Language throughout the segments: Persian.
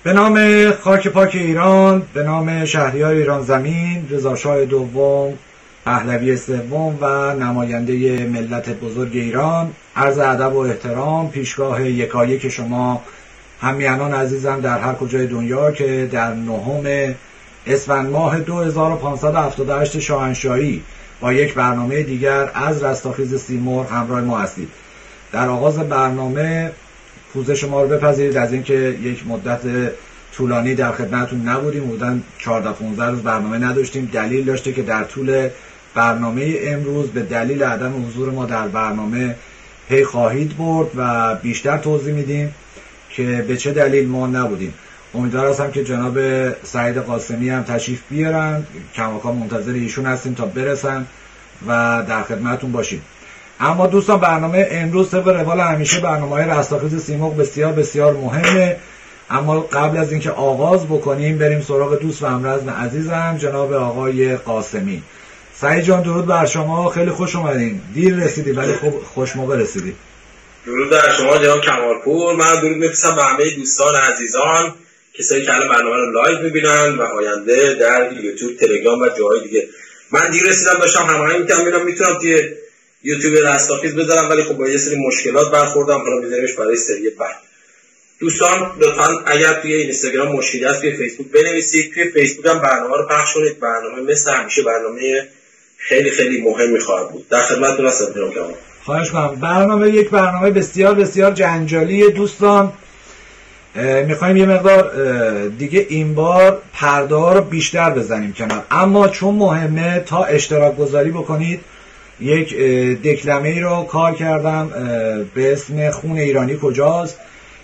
به نام خاک پاک ایران، به نام شهریار ایران زمین، رضا شاه دوم، پهلوی سوم و نماینده ملت بزرگ ایران، عرض ادب و احترام پیشگاه یکایک شما همیهنان عزیزم در هر کجای دنیا که در 9 اسفند ماه 2578 شاهنشاهی با یک برنامه دیگر از رستاخیز سیمرغ همراه ما هستید. در آغاز برنامه پوزش شما رو بپذیرید از اینکه یک مدت طولانی در خدمتتون نبودیم، بودن 14-15 روز برنامه نداشتیم. دلیل داشته که در طول برنامه امروز به دلیل عدم حضور ما در برنامه پی خواهید برد و بیشتر توضیح میدیم که به چه دلیل ما نبودیم. امیدوار هستم که جناب سعید قاسمی هم تشریف بیارن، کماکان منتظر ایشون هستیم تا برسن و در خدمتتون باشیم. اما دوستان برنامه امروز طبق روال همیشه برنامه‌های رستاخیز سیمرغ بسیار بسیار مهمه. اما قبل از اینکه آغاز بکنیم بریم سراغ دوست و همرزم عزیزم جناب آقای قاسمی. سعید جان درود بر شما، خیلی خوش اومدین. دیر رسیدی ولی خوش موقع رسیدی. درود بر شما جناب کمالپور. من درود میفرستم به همه دوستان عزیزان، کسایی که الان برنامه رو لایو میبینن و آینده در یوتیوب، تلگرام و جاهای دیگه. من دیر رسیدم، داشتم هماهنگ می‌کردم میتونم توی یوتیوب رستاخیز بذارم ولی خب با یه سری مشکلات برخوردم، حالا میذاریمش برای سری بعد. دوستان لطفاً اگر توی اینستاگرام مشکلی هست توی فیسبوک بنویسید، توی فیسبوک هم برنامه رو پخش کنید. برنامه مثل همیشه برنامه خیلی خیلی مهمی خواهد بود. در خدمتتون هستم جناب کمال. خواهش کنم. برنامه یک برنامه بسیار بسیار جنجالی دوستان. میخوایم یه مقدار دیگه این بار پرده ها رو بیشتر بزنیم کنار، اما چون مهمه تا اشتراک گذاری بکنید. یک دکلمه ای رو کار کردم به اسم خون ایرانی کجاست.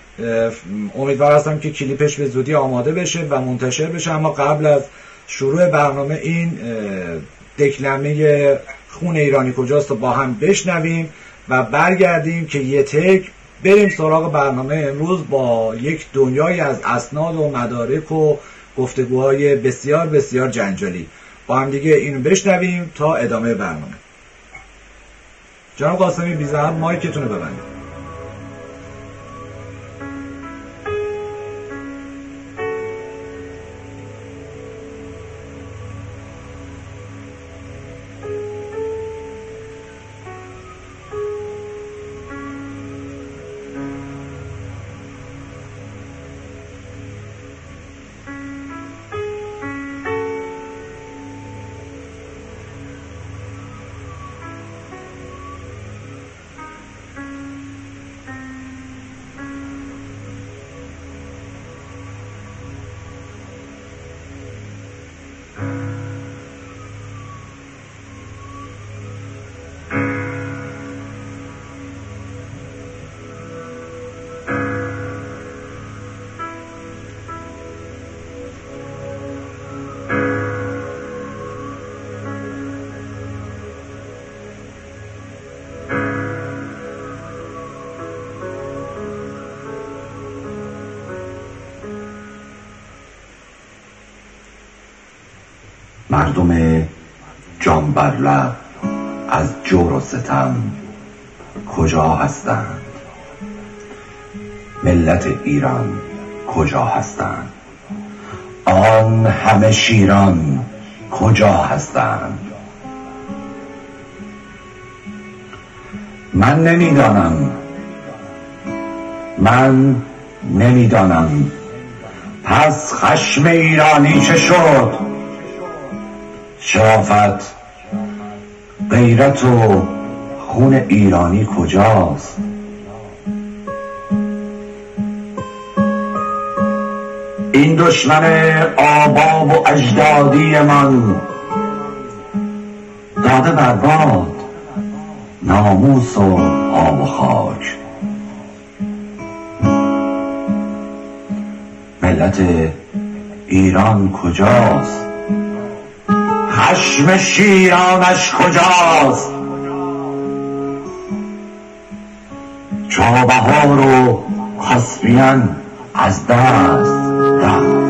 امیدوار هستم که کلیپش به زودی آماده بشه و منتشر بشه، اما قبل از شروع برنامه این دکلمه خون ایرانی کجاست رو با هم بشنویم و برگردیم که یه تک بریم سراغ برنامه امروز با یک دنیای از اسناد و مدارک و گفتگوهای بسیار بسیار جنجالی. با هم دیگه اینو بشنویم تا ادامه برنامه. جناب قاسمی بی زحمت مایکتون رو ببندید. مردم جان بر لب از جور و ستم کجا هستند؟ ملت ایران کجا هستند؟ آن همه شیران کجا هستند؟ من نمیدانم پس خشم ایرانی چه شد؟ شرافت، غیرت و خون ایرانی کجاست؟ این دشمن آبا و اجدادی من داده برباد ناموس و آب و خاک. ملت ایران کجاست؟ خشم شیرانش کجاست؟ چابهار و کاسپین از دست رفت.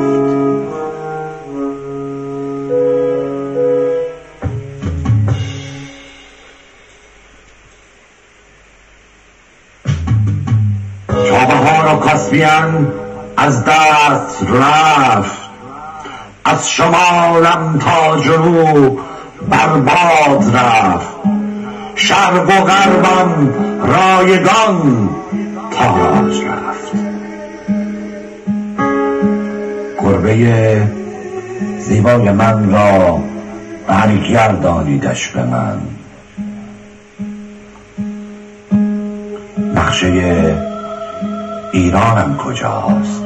چابهار و کاسپین از دست رفت، از شمالم تا جنوب برباد رفت، شرق و غربم رایگان تاج رفت. گربه زیبای من را برگردانیدش به من، نقشه ایرانم کجاست؟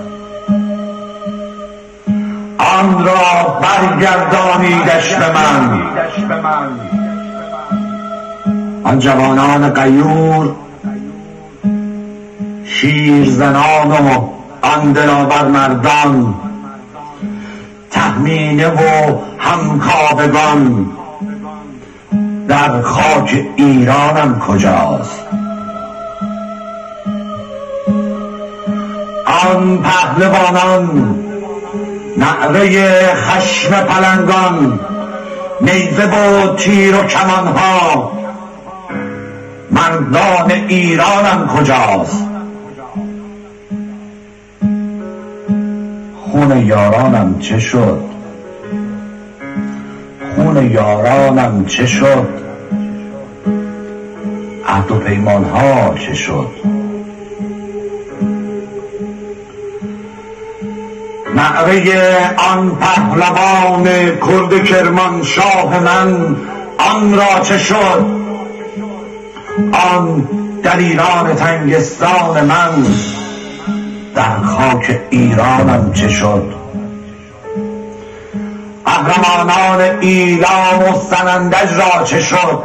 آن را برگردانیدش به من. آن جوانان غیور، شیرزنان و آن دلاور مردان، تهمینه و همکاوگان، در خاک ایرانم کجاست؟ آن پهلوانان، نعره خشم پلنگان، نیزه و تیر و کمانها، مردان ایرانم کجاست؟ خون یارانم چه شد؟ خون یارانم چه شد؟ عهد و پیمانها چه شد؟ نعره آن پهلوان کرد کرمانشاه من، آن را چه شد؟ آن دلیران تنگستان من، در خاک ایرانم چه شد؟ قهرمانان ایلام و سنندج را چه شد؟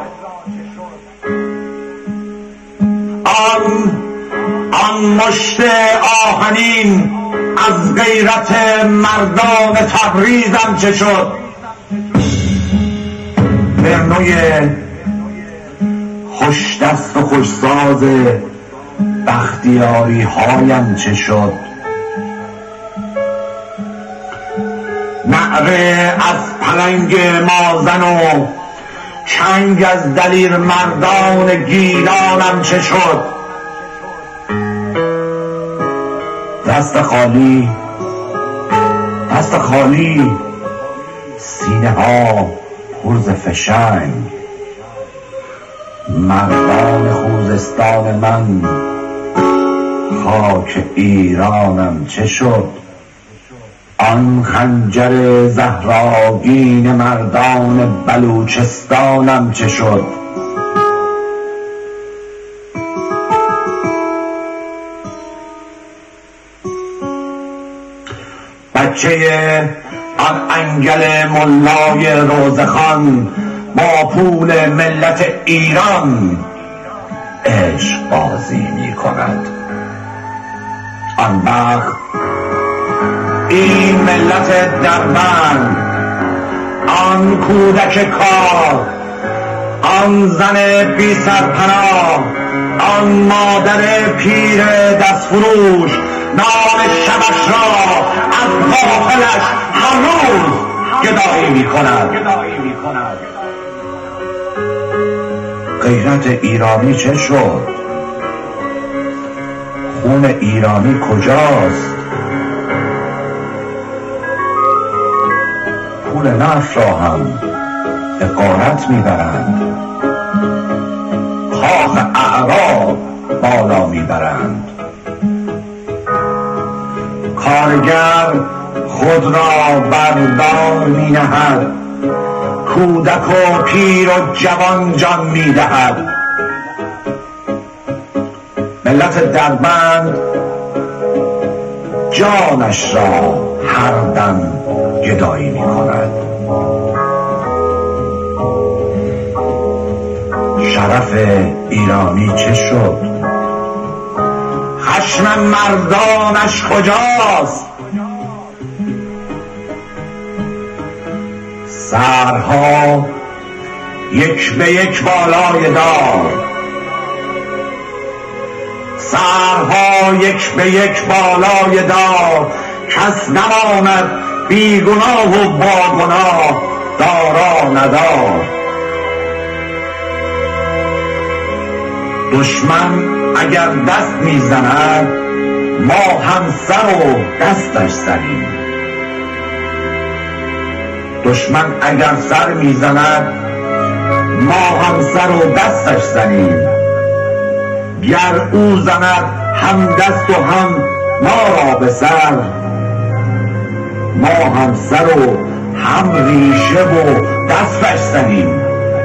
آن مشت آهنین از غیرت مردان تبریزم چه شد؟ برنوی خوش دست و خوش ساز بختیاری هایم چه شد؟ نعره از پلنگ مازن و چنگ از دلیر مردان گیلانم چه شد؟ دست خالی، دست خالی، سینه ها پر ز فشنگ، مردان خوزستان من، خاک ایرانم چه شد؟ آن خنجر زهراگین مردان بلوچستانم چه شد؟ بچه آن انگل ملای روزخان با پول ملت ایران عشق بازی می کند. آن وقت این ملت دربند، آن کودک کار، آن زن بی سرپناه، آن مادر پیر دستفروش نام شبش را از غافلش هنوز گدایی می کند. غیرت ایرانی چه شد؟ خون ایرانی کجاست؟ پول نفت را هم به غارت میبرند، کاخ اعراب بالا میبرند. کارگر خود را بردار می نهد، کودک و پیر و جوان جان می دهد. ملت دربند جانش را هر دم گدایی می کند. شرف ایرانی چه شد؟ خشم مردانش کجاست؟ سرها یک به یک بالای دار، سرها یک به یک بالای دار، کس نماند بیگناه و باگناه، دارا ندار. دشمن اگر دست میزند ما هم سر و دستش زنیم. دشمن اگر سر میزند ما هم سر و دستش زنیم. گر او زند هم دست و هم ما را به سر، ما هم سر و هم ریشه و دستش زنیم.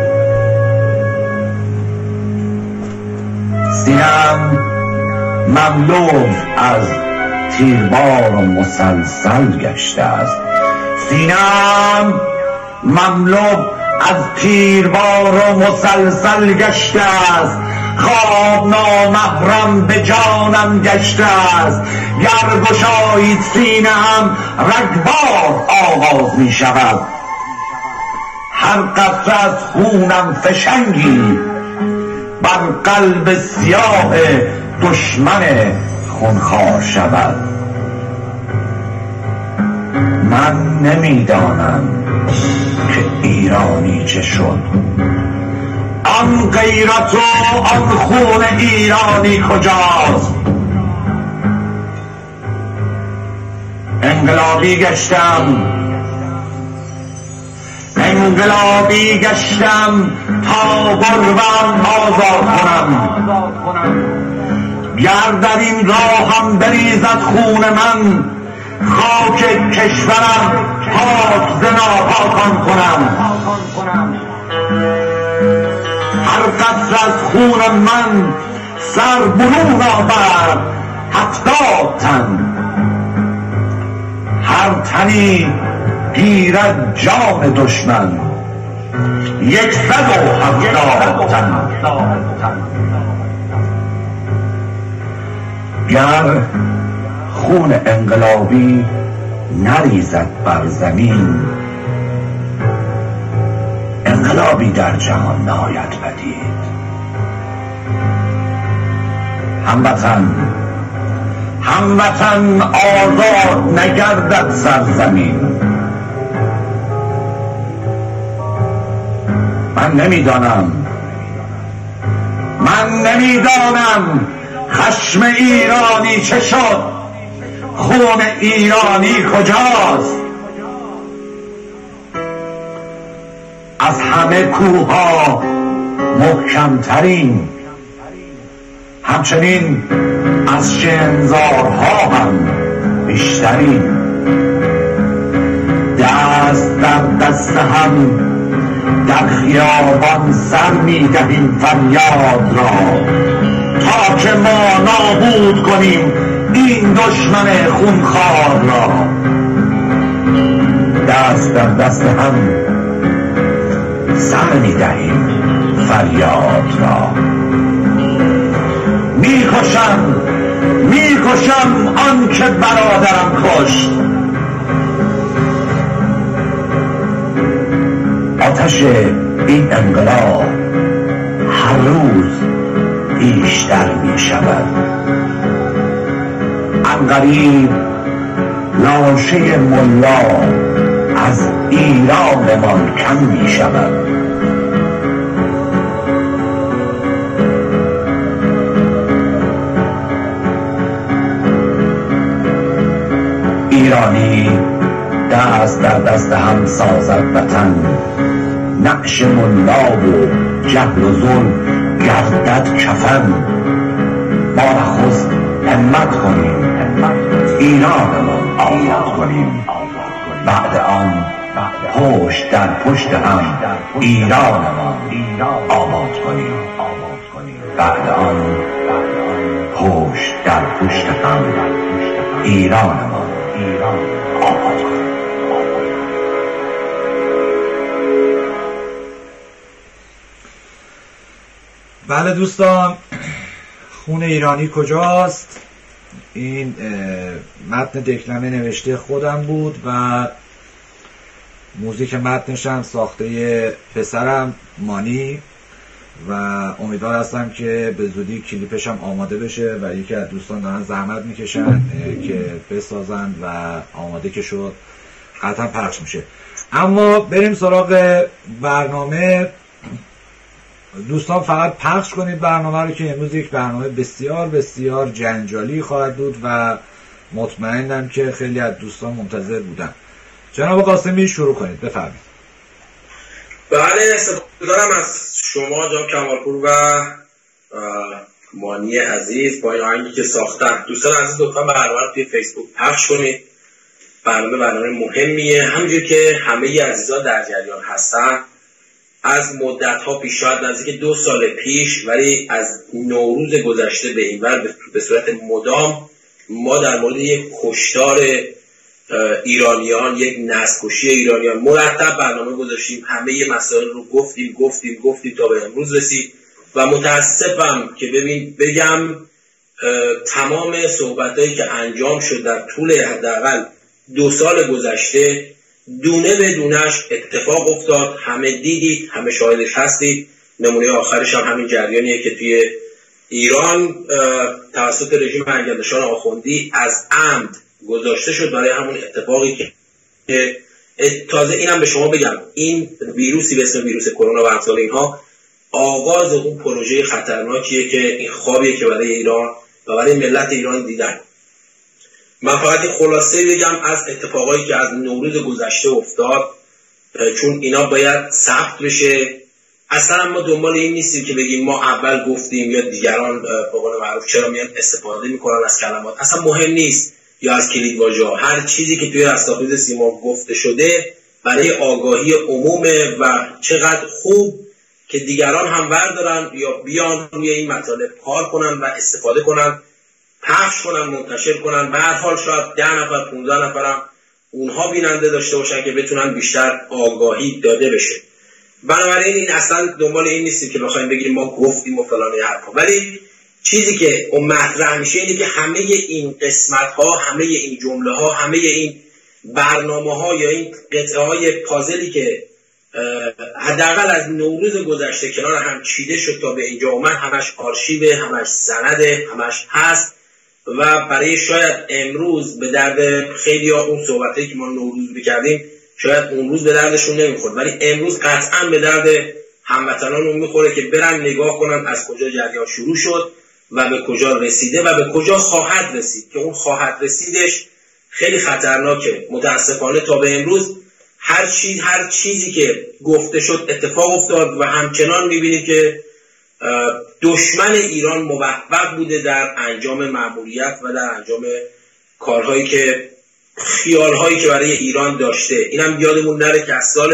سینه‌ام مملو از تیربار و مسلسل گشته است. سینه‌ام مملو از تیربار و مسلسل گشته است. خواب نامحرم به جانم گشته است. گر گشایید سینه‌ام رگبار آغاز می شود. هر قطره از خونم فشنگی بر قلب سیاه دشمن خونخوار شود. من نمیدانم که ایرانی چه شد. آن غیرت و آن خون ایرانی کجاست؟ انقلابی گشتم تا گربه‌ام آزاد کنم. گر در این راهم بریزد خون من، خاک کشورم پاک ز ناپاکان کنم. هر قطره از خون من سر برون آورد 70 تن. هر تنی گیرد جان دشمن 170 تن. گر خون انقلابی نریزد بر زمین، انقلابی در جهان ناید پدید. هموطن آزاد نگردد سرزمین. من نمیدانم خشم ایرانی چه شد. خون ایرانی کجاست؟ از همه کوه‌ها محکم‌ترین، همچنین از شنزارها هم بیشترین. دست در دست هم در خیابان سر می‌دهیم فریاد را، تا که ما نابود کنیم این دشمن خونخوار را. دست در دست هم سر می‌دهیم فریاد را. میکشم آن که برادرم کشت. آتش این انقلاب هر روز بیشتر می شود. عنقریب لاشه ملا از ایرانمان کم می شود. ایرانی دست در دست هم سازد وطن. نعش ملا و جهل و ظلم گردد کفن. ما نخست همت کنیم ایرانمان آزاد کنیم. بعد آن پشت در پشت هم ایرانمان آباد کنیم. بعد آن پشت در پشت هم ایرانمان آباد کنیم. بله دوستان، خون ایرانی کجاست؟ این متن دکلمه نوشته خودم بود و موزیک متنش هم ساخته پسرم مانی و امیدوار هستم که به زودی کلیپش هم آماده بشه و یکی از دوستان دارن زحمت میکشن که بسازن و آماده که شد قطعا پخش میشه. اما بریم سراغ برنامه. دوستان فقط پخش کنید برنامه رو که امروز یک برنامه بسیار بسیار جنجالی خواهد بود و مطمئنم که خیلی از دوستان منتظر بودن. جناب قاسمی شروع کنید، بفرمایید. بله، سپاسگزارم از شما جناب کمالپور و مانی عزیز با این آهنگی که ساختن. دوستان عزیز لطفا برنامه رو توی فیسبوک پخش کنید. برنامه مهمیه، همونجور که همه عزیزان در جریان هستن. از مدت‌ها پیش، شاید نزدیک 2 سال پیش، ولی از نوروز گذشته به این ور به صورت مدام ما در مورد یک کشتار ایرانیان، یک نسل‌کشی ایرانیان مرتب برنامه گذاشتیم. همه مسائل رو گفتیم تا به امروز رسید و متاسفم که بگم تمام صحبتایی که انجام شد در طول حداقل 2 سال گذشته دونه به دونش اتفاق افتاد. همه دیدید، همه شاهدش هستید. نمونه آخرش هم همین جریانیه که توی ایران توسط رژیم انگلستان آخوندی از عمد گذاشته شد برای همون اتفاقی که تازه اینم به شما بگم، این ویروسی به اسم ویروس کرونا و امثال اینها آغاز اون پروژه خطرناکیه که این خوابیه که برای ایران و برای ملت ایران دیدن. من فقط این خلاصه بگم از اتفاقایی که از نوروز گذشته افتاد، چون اینا باید ثبت بشه. اصلا ما دنبال این نیستیم که بگیم ما اول گفتیم یا دیگران به قول معروف چرا میان استفاده میکنن از کلمات. اصلا مهم نیست، یا از کلیدواژه‌ها. هر چیزی که توی رستاخیز سیما گفته شده برای آگاهی عمومه و چقدر خوب که دیگران هم بردارن یا بیان روی این مطالب کار کنن و استفاده کنن، پخش کنن، منتشر کنن. به هر حال شاید 10 نفر 15 نفرم اونها بیننده داشته باشن که بتونن بیشتر آگاهی داده بشه. بنابراین این اصلا دنبال این نیستیم که بخوایم بگیم ما گفتیم و فلان حرفا، ولی چیزی که اون مطرح میشه اینه که همه این قسمت ها، همه این جمله ها، همه این برنامه ها یا این قطعه های پازلی که حداقل از نوروز گذشته کنار هم چیده شد تا به اینجا اومد، همش آرشیوه، همش سنده، همش هست و برای شاید امروز به درد خیلی ها اون صحبتایی که ما نوروز بکردیم شاید اون روز به دردشون نمیخورد، ولی امروز قطعا به درد هموطنانمون میخوره که برن نگاه کنن از کجا جریان شروع شد و به کجا رسیده و به کجا خواهد رسید، که اون خواهد رسیدش خیلی خطرناکه. متاسفانه تا به امروز هر چیزی که گفته شد اتفاق افتاد و همچنان میبینید که دشمن ایران موفق بوده در انجام مأموریت و در انجام کارهایی که خیالهایی که برای ایران داشته. اینم یادمون نره که از سال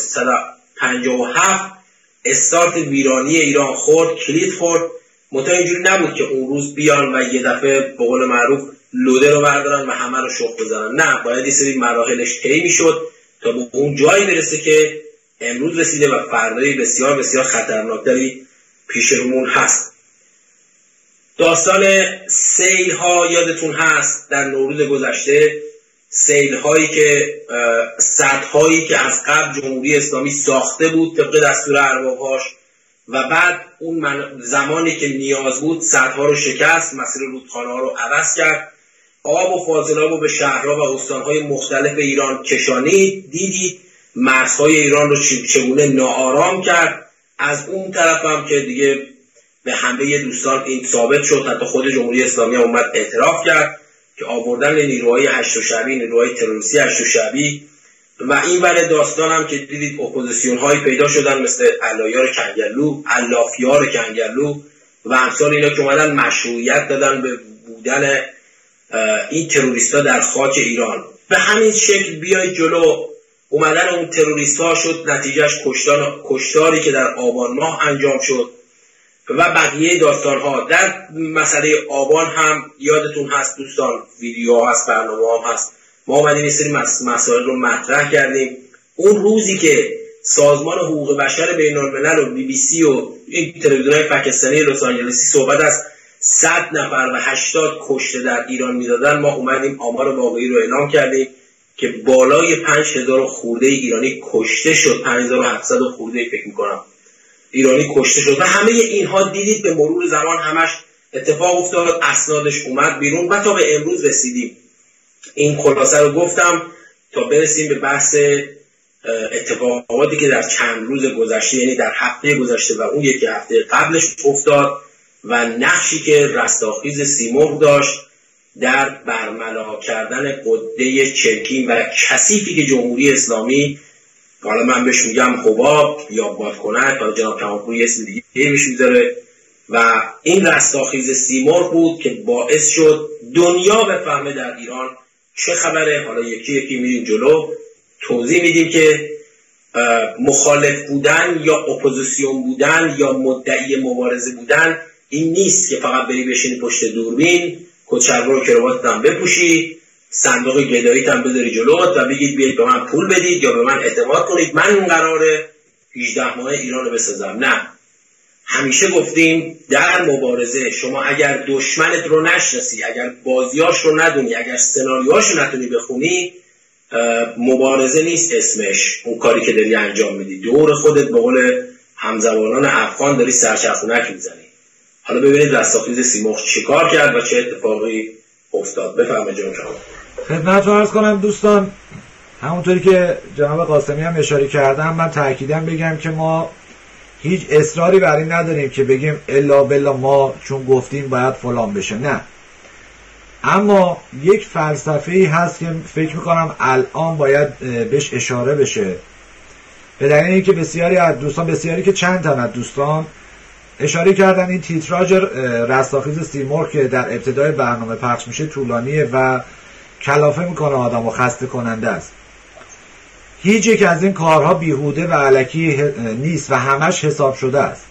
1357 استارت ویرانی ایران کلید خورد. متا اینجوری نبود که اون روز بیان و یه دفعه به قول معروف لوده رو بردارن و همه رو شخ بزنن. نه، باید یه سری مراحلش طی میشد تا به اون جایی برسه که امروز رسیده و فردای بسیار بسیار خطرناکتری پیش رومون هست. داستان سیل ها یادتون هست در نوروز گذشته، سیل هایی که سدهایی که از قبل جمهوری اسلامی ساخته بود طبق دستور ارباب‌هاش و بعد اون زمانی که نیاز بود سدها رو شکست، مسیر رودخانه ها رو عوض کرد، آب و فاضلاب رو به شهرها و استانهای مختلف ایران کشانید. دیدید مرزهای ایران رو چگونه ناآرام کرد. از اون طرف هم که دیگه به همه دوستان این ثابت شد، حتی خود جمهوری اسلامی هم اومد اعتراف کرد که آوردن نیروهای هشت شعبی، نیروهای تروریستی هشت شعبی و این بره داستان هم که دیدید اپوزیسیون هایی پیدا شدن مثل علایار کنگرلو، علافیار کنگرلو و امثال اینا که اومدن مشروعیت دادن به بودن این تروریست ها در خاک ایران. به همین شکل بیاید جلو. اومدن اون تروریست ها شد نتیجهش کشتاری که در آبان ماه انجام شد و بقیه داستان ها. در مسئله آبان هم یادتون هست دوستان، ویدیو هست، برنامه هم هست، ما اومدیم این سری مسائل رو مطرح کردیم. اون روزی که سازمان حقوق بشر بین الملل و BBC و این تلویزیون‌های پاکستانی لس آنجلسی صحبت از 100 نفر و 80 کشته در ایران میدادن، ما اومدیم آمار واقعی رو اعلام کردیم که بالای 5000 خورده ایرانی کشته شد، 5700 خورده فکر می‌کنم ایرانی کشته شد و همه اینها دیدید به مرور زمان همش اتفاق افتاد، اسنادش اومد بیرون و تا به امروز رسیدیم. این خلاصه رو گفتم تا برسیم به بحث اتفاقاتی که در چند روز گذشته، یعنی در هفته گذشته و اون یکی هفته قبلش افتاد و نقشی که رستاخیز سیمرغ داشت در برملا کردن قده چرکی و کثیفی که جمهوری اسلامی، حالا من بهش میگم حباب یا بادکنک، حالا جناب کمالپور یه اسم دیگه بهش میذاره، و این رستاخیز سیمرغ بود که باعث شد دنیا بفهمه در ایران چه خبره. حالا یکی یکی میریم جلو توضیح میدیم که مخالف بودن یا اپوزیسیون بودن یا مدعی مبارزه بودن این نیست که فقط بری بشینی پشت دوربین، کچلوار و کراواتت هم بپوشی، صندوق گداییت هم بذاری جلوت و بگید بیایید به من پول بدید یا به من اعتماد کنید، من قراره 18 ماه ایران رو بسازم. نه، همیشه گفتیم در مبارزه شما اگر دشمنت رو نشناسی، اگر بازیاش رو ندونی، اگر سناریوهاش رو نتونی بخونی، مبارزه نیست اسمش اون کاری که داری انجام میدی. دور خودت به قول همزبانان افغان داری سرچرخونک میزنی. حالا ببینید رستاخیز سیمرغ چیکار کرد و چه اتفاقی افتاد. بفرمایید جناب. خدمتتون عرض کنم دوستان، همونطوری که جناب قاسمی هم اشاره کردن، من تأکیداً بگم که ما هیچ اصراری بر این نداریم که بگیم الا بالله ما چون گفتیم باید فلان بشه. نه، اما یک فلسفه‌ای هست که فکر میکنم الان باید بهش اشاره بشه، به دلیل اینکه بسیاری از دوستان، بسیاری که چند تا از دوستان اشاره کردن این تیتراژ رستاخیز سیمرغ که در ابتدای برنامه پخش میشه طولانیه و کلافه میکنه آدم و خسته کننده است. هیچ یک از این کارها بیهوده و الکی نیست و همش حساب شده است.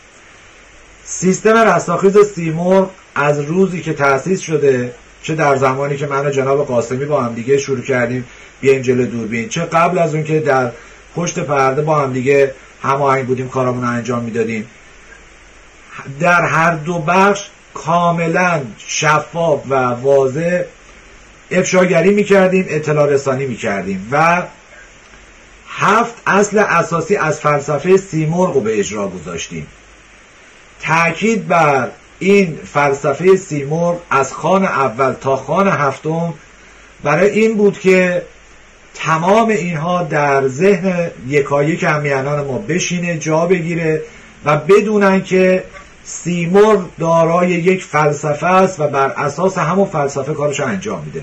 سیستم رستاخیز سیمرغ از روزی که تأسیس شده، چه در زمانی که من و جناب قاسمی با هم دیگه شروع کردیم بیایم جلوی دوربین، چه قبل از اون که در پشت پرده با هم دیگه هماهنگ بودیم کارامون رو انجام میدادیم، در هر دو بخش کاملا شفاف و واضح افشاگری میکردیم، اطلاع رسانی میکردیم و 7 اصل اساسی از فلسفه سیمرغ رو به اجرا گذاشتیم. تأکید بر این فلسفه سیمرغ از خوان اول تا خوان هفتم برای این بود که تمام اینها در ذهن یکایک همیهنان ما بشینه، جا بگیره و بدونن که سیمرغ دارای یک فلسفه است و بر اساس همون فلسفه کارش انجام میده.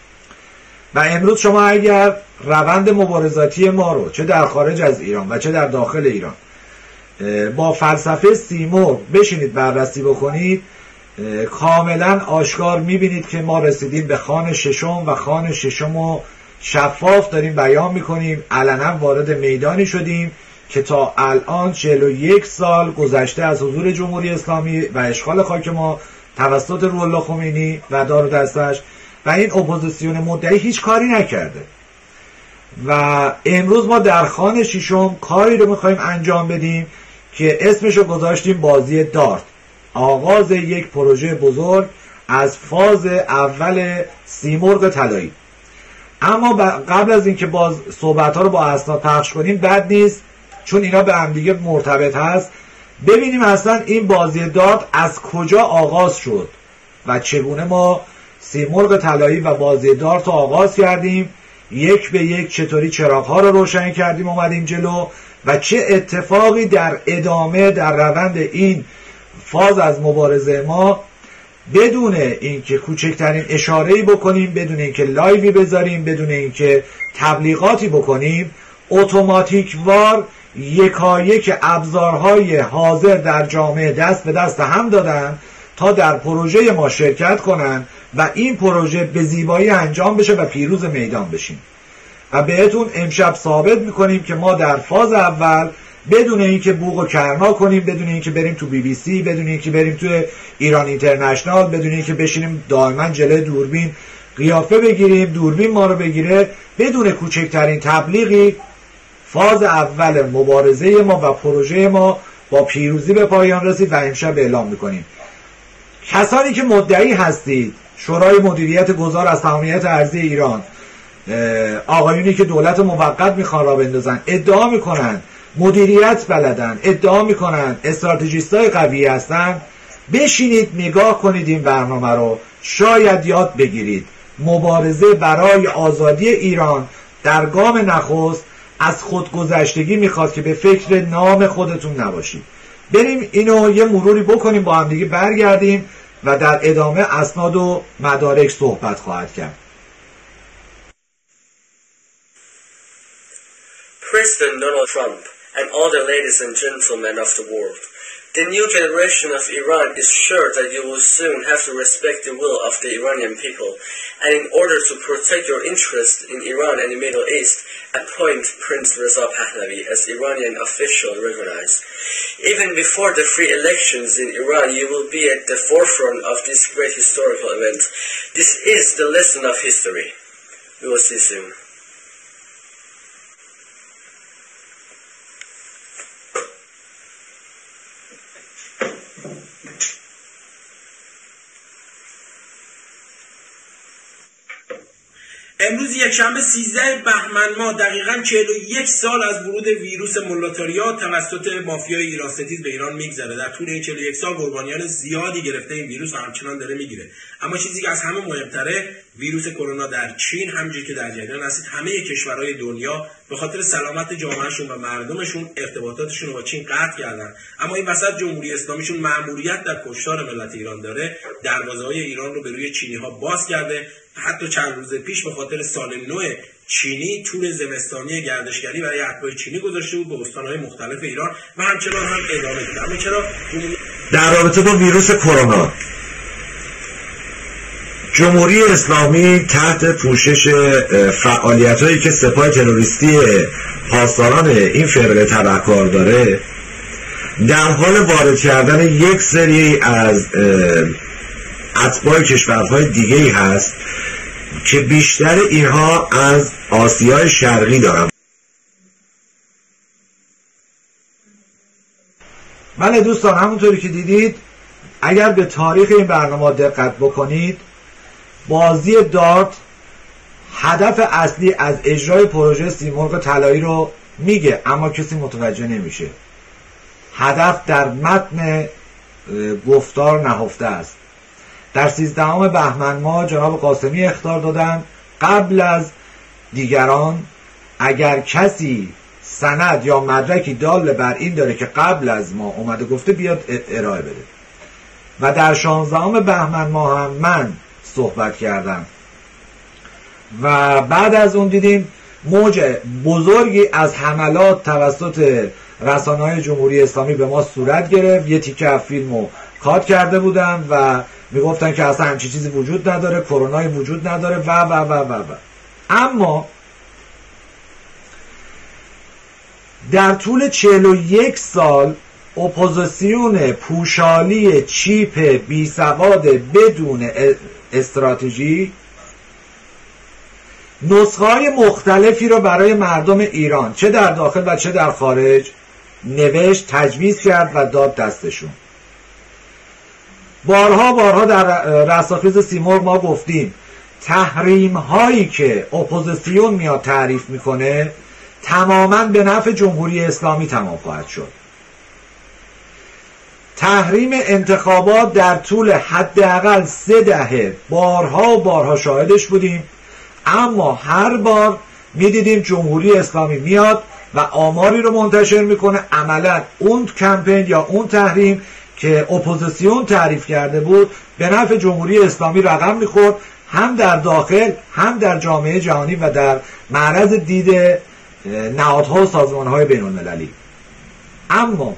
و امروز شما اگر روند مبارزاتی ما رو چه در خارج از ایران و چه در داخل ایران با فلسفه سیمرغ بشینید بررسی بکنید، کاملا آشکار میبینید که ما رسیدیم به خوان ششم و خوان ششم رو شفاف داریم بیان میکنیم. علنا وارد میدانی شدیم که تا الان 41 سال گذشته از حضور جمهوری اسلامی و اشغال خاک ما توسط روح‌الله خمینی و دار و دستش و این اپوزیسیون مدعی هیچ کاری نکرده و امروز ما در خوان ششم کاری رو میخوایم انجام بدیم که اسمشو گذاشتیم بازی دارت، آغاز یک پروژه بزرگ از فاز اول سیمرغ طلایی. اما قبل از اینکه باز صحبت ها رو با اسناد پخش کنیم بد نیست، چون اینا به هم دیگه مرتبط هست، ببینیم اصلا این بازی دارت از کجا آغاز شد و چگونه ما سیمرغ طلایی و بازی دارت رو آغاز کردیم، یک به یک چطوری چراغ‌ها رو روشن کردیم اومدیم جلو و چه اتفاقی در ادامه در روند این فاز از مبارزه ما بدون اینکه کوچکترین اشاره‌ای بکنیم، بدون اینکه لایوی بذاریم، بدون اینکه تبلیغاتی بکنیم، اتوماتیک وار یکایک ابزارهای حاضر در جامعه دست به دست هم دادن تا در پروژه ما شرکت کنن و این پروژه به زیبایی انجام بشه و پیروز میدان بشیم. و بهتون امشب ثابت میکنیم که ما در فاز اول بدون اینکه بوق و کرنا کنیم، بدون اینکه بریم تو BBC، بدون اینکه بریم تو ایران اینترنشنال، بدون اینکه بشینیم دائما جلوی دوربین قیافه بگیریم، دوربین ما رو بگیره، بدون کوچکترین تبلیغی فاز اول مبارزه ما و پروژه ما با پیروزی به پایان رسید و امشب اعلام میکنیم. کسانی که مدعی هستید، شورای مدیریت گذار از تمامیت ارضی ایران، آقایونی که دولت موقت میخوان را بندازن، ادعا میکنن مدیریت بلدن، ادعا میکنن استراتژیستای قوی هستن، بشینید نگاه کنید این برنامه رو، شاید یاد بگیرید. مبارزه برای آزادی ایران در گام نخست از خودگذشتگی میخواد که به فکر نام خودتون نباشید. بریم اینو یه مروری بکنیم با هم دیگه، برگردیم و در ادامه اسناد و مدارک صحبت خواهد کرد. President Donald Trump and all the ladies and gentlemen of the world, the new generation of Iran is sure that you will soon have to respect the will of the Iranian people, and in order to protect your interest in Iran and the Middle East, appoint Prince Reza Pahlavi as Iranian official recognized. Even before the free elections in Iran, you will be at the forefront of this great historical event. This is the lesson of history. We will see soon. امروز یکشنبه 13 بهمن ماه دقیقاً 41 سال از ورود ویروس مولاتاریا توسط مافیای ایران ستیز به ایران میگذره. در طول این 41 سال قربانیان زیادی گرفته این ویروس و همچنان داره میگیره. اما چیزی که از همه مهمتره، ویروس کرونا در چین همونجوری که در جریان هستید همه کشورهای دنیا به خاطر سلامت جامعهشون و مردمشون ارتباطاتشون رو با چین قطع کردن. اما این وسط جمهوری اسلامیشون مأموریت در کشتار ملت ایران داره، دروازه‌های ایران رو به روی چینی‌ها باز کرده. حتی چند روز پیش به خاطر سال نو چینی تور زمستانی گردشگری برای اتباع چینی گذاشته بود به استان‌های مختلف ایران و همچنان هم ادامه میده. اما چرا در رابطه با ویروس کرونا جمهوری اسلامی تحت پوشش فعالیت‌هایی که سپاه تروریستی پاسداران این فرقه تبهکار داره در حال وارد کردن یک سری از اتباع کشورهای دیگه‌ای هست که بیشتر اینها از آسیای شرقی دارن. بله دوستان، همونطوری که دیدید اگر به تاریخ این برنامه دقت بکنید، بازی دارت هدف اصلی از اجرای پروژه سیمرغ طلایی رو میگه اما کسی متوجه نمیشه. هدف در متن گفتار نهفته است. در 13 بهمن ماه جناب قاسمی اخطار دادن قبل از دیگران اگر کسی سند یا مدرکی دال بر این داره که قبل از ما اومده گفته بیاد ارائه بده. و در 16 بهمن ماه هم من صحبت کردم و بعد از اون دیدیم موج بزرگی از حملات توسط رسانه‌های جمهوری اسلامی به ما صورت گرفت. یه تیکه از فیلمو کات کرده بودن و میگفتن که اصلا همچین چیزی وجود نداره، کرونایی وجود نداره و. اما در طول 41 سال اپوزیسیون پوشالی چیپ بیسواد بدون استراتژی نسخه‌های مختلفی رو برای مردم ایران چه در داخل و چه در خارج نوشت، تجویز کرد و داد دستشون. بارها در رستاخیز سیمرغ ما گفتیم تحریم هایی که اپوزیسیون میاد تعریف میکنه تماما به نفع جمهوری اسلامی تمام خواهد شد. تحریم انتخابات در طول حداقل 3 دهه بارها شاهدش بودیم، اما هر بار میدیدیم جمهوری اسلامی میاد و آماری رو منتشر میکنه عملا اون کمپین یا اون تحریم که اپوزیسیون تعریف کرده بود به نفع جمهوری اسلامی رقم میخورد، هم در داخل هم در جامعه جهانی و در معرض دید نهادها و سازمانهای بین المللی. اما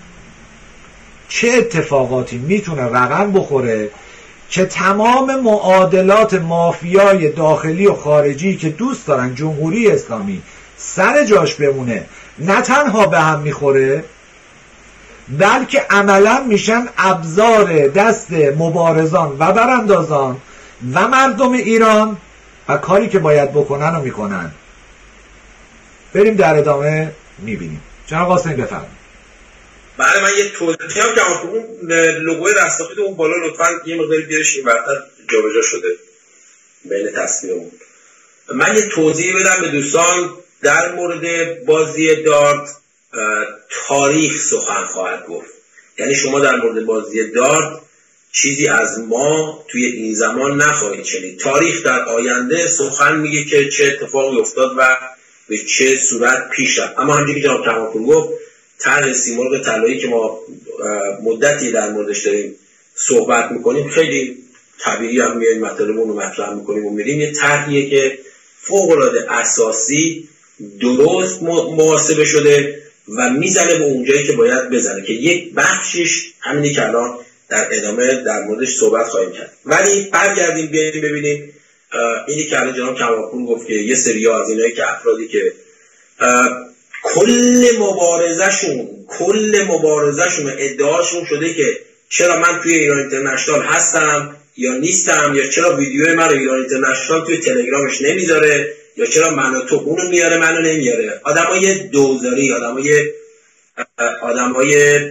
چه اتفاقاتی میتونه رقم بخوره که تمام معادلات مافیای داخلی و خارجی که دوست دارن جمهوری اسلامی سر جاش بمونه نه تنها به هم میخوره بلکه عملا میشن ابزار دست مبارزان و براندازان و مردم ایران و کاری که باید بکنن و میکنن. بریم در ادامه میبینیم. جناب قاسمی بفرمایید. بله، من یه توضیح هم که اون لوگوی رستاخیز اون بالا لطفاً یه مقداری بیارش این برتر جابجا شده بین تصویرمون. من یه توضیح بدم به دوستان در مورد بازی دارت. تاریخ سخن خواهد گفت، یعنی شما در مورد بازی دارت چیزی از ما توی این زمان نخواهید شنید. تاریخ در آینده سخن میگه که چه اتفاقی افتاد و به چه صورت پیش رفت. اما همونجوری که جناب کمالپور گفت، طرح سیمرغ طلایی که ما مدتی در موردش داریم صحبت میکنیم، خیلی طبیعی هم میایم مطالبمون رو مطرح میکنیم و میریم، یه طرحیه که فوق‌العاده اساسی، درست محاسبه شده و میزنه به اونجایی که باید بزنه، که یک بخشش همینی که الان در ادامه در موردش صحبت خواهیم کرد. ولی برگردیم بیاییم ببینیم اینی که الان جناب کمالپور گفت که یه سریا از اینایی که افرادی که کل مبارزهشون ادعاشون شده که چرا من توی ایران اینترنشنال هستم یا نیستم، یا چرا ویدیو من رو ایران اینترنشنال توی تلگرامش نمیذاره، یا چرا منو تو اونو میاره منو نمیاره. آدمای دوزاری، آدمای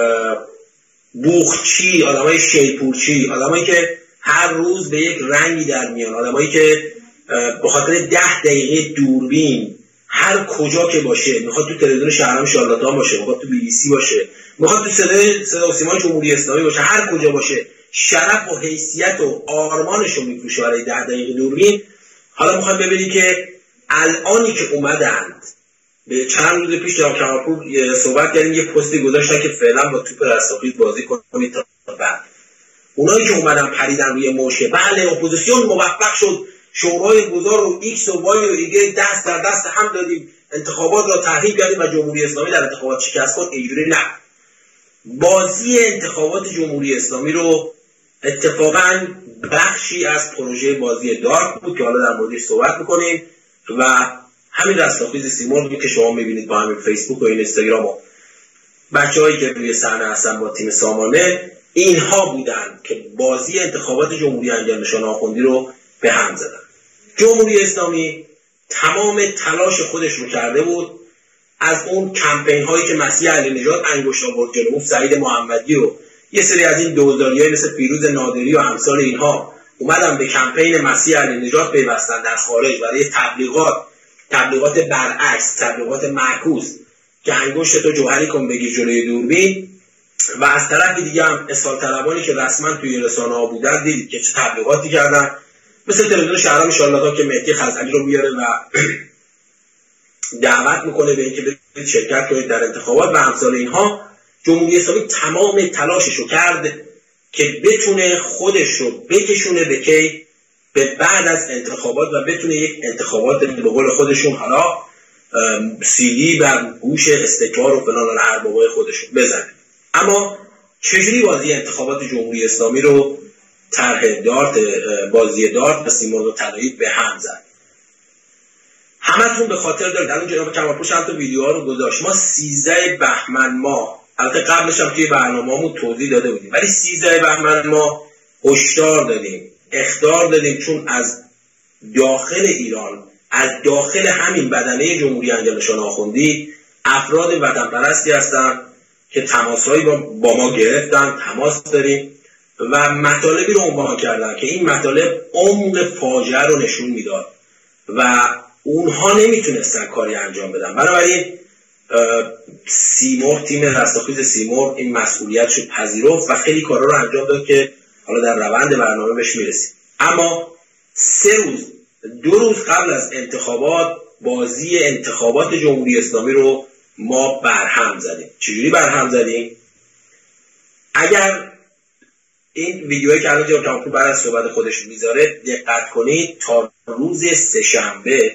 بوخچی، آدمای شیپورچی، آدمایی که هر روز به یک رنگی در میان، آدمایی که به خاطر 10 دقیقه دوربین هر کجا که باشه، میخواد تو تلویزیون شهرام شارلاتان باشه، میخواد تو BBC باشه، میخواد تو صدا و سیما جمهوری اسلامی باشه، هر کجا باشه شرف و حیثیت و آرمانش رو میفروشه برای 10 دقیقه دوربین. حالا میخوام ببینید که الانی که اومدند، به چند روز پیش جناب کمالپور صحبت کردیم، یه پستی گذاشتن که فعلا با توپ رستاخیز بازی کنید تا بعد. اونایی که اومدن پریدن روی موشه، بله اپوزیسیون موفق شد، شورای گذار و ایکس و وای و ایگه دست در دست هم دادیم، انتخابات را تحریف کردیم و جمهوری اسلامی در انتخابات شکست خورد. اینجوری نه. بازی انتخابات جمهوری اسلامی رو اتفاقا بخشی از پروژه بازی دارک بود که حالا در موردش صحبت میکنیم و همین رستاخیز سیمرغی که شما میبینید با همین فیسبوک و اینستاگرام و بچه‌هایی که روی صحنه هستن با تیم سامانه، اینها بودن که بازی انتخابات جمهوری انجمنشان آخوندی رو به هم زدن. جمهوری اسلامی تمام تلاش خودش رو کرده بود، از اون کمپین هایی که مسیح علی نژاد انگشت آورد جلو، سعید محمدی و یه سری از این دوزاری‌های مثل پیروز نادری و امثال اینها اومدن به کمپین مسیح علی نژاد پیوستن در خارج برای تبلیغات برعکس، تبلیغات معکوس که انگشت تو جوهری کن بگیر جلوی دوربین، و از طرف دیگه هم اصلاح طلبانی که رسما توی رسانه‌ها بودن دیدید که چه تبلیغاتی کردن، مثل تلویزیون شهرام شارلاتان که مهدی خزعلی رو میاره و دعوت میکنه به اینکه برید شرکت کنید در انتخابات و امثال اینها. جمهوری اسلامی تمام تلاشش رو کرد که بتونه خودش رو بکشونه به کی؟ به بعد از انتخابات و بتونه یک انتخابات به قول خودشون حالا سیلی بر گوش استکبار و فلان و اربابای خودشون بزنه. اما چجوری بازی انتخابات جمهوری اسلامی رو طرح دارت، بازی دارت و سیمرغ طلایی به هم زد؟ همتون به خاطر دارید الان جناب کمالپور چند تا ویدیوها رو گذاشت. ما 13 بهمن ماه، البته قبلش هم توی برنامه‌مون توضیح داده بودیم، ولی 13 بهمن ماه هشدار دادیم، اخطار دادیم، چون از داخل ایران، از داخل همین بدنه جمهوری انجمنشان آخوندی افراد وطنپرستی هستن که تماسهایی با ما گرفتن، تماس داریم و مطالبی رو عنوان کردن که این مطالب عمق فاجعه رو نشون میداد و اونها نمیتونستن کاری انجام بدن. بنابراین سیمرغ، تیم رستاخیز سیمرغ این مسئولیتشو پذیرفت و خیلی کارا رو انجام داد که حالا در روند برنامه بهش میرسیم. اما 2 روز قبل از انتخابات بازی انتخابات جمهوری اسلامی رو ما برهم زدیم. چجوری برهم زدیم؟ اگر این ویدیوهایی که الان جناب کمالپور بعد از صحبت خودش میذاره دقت کنید، تا روز سه‌شنبه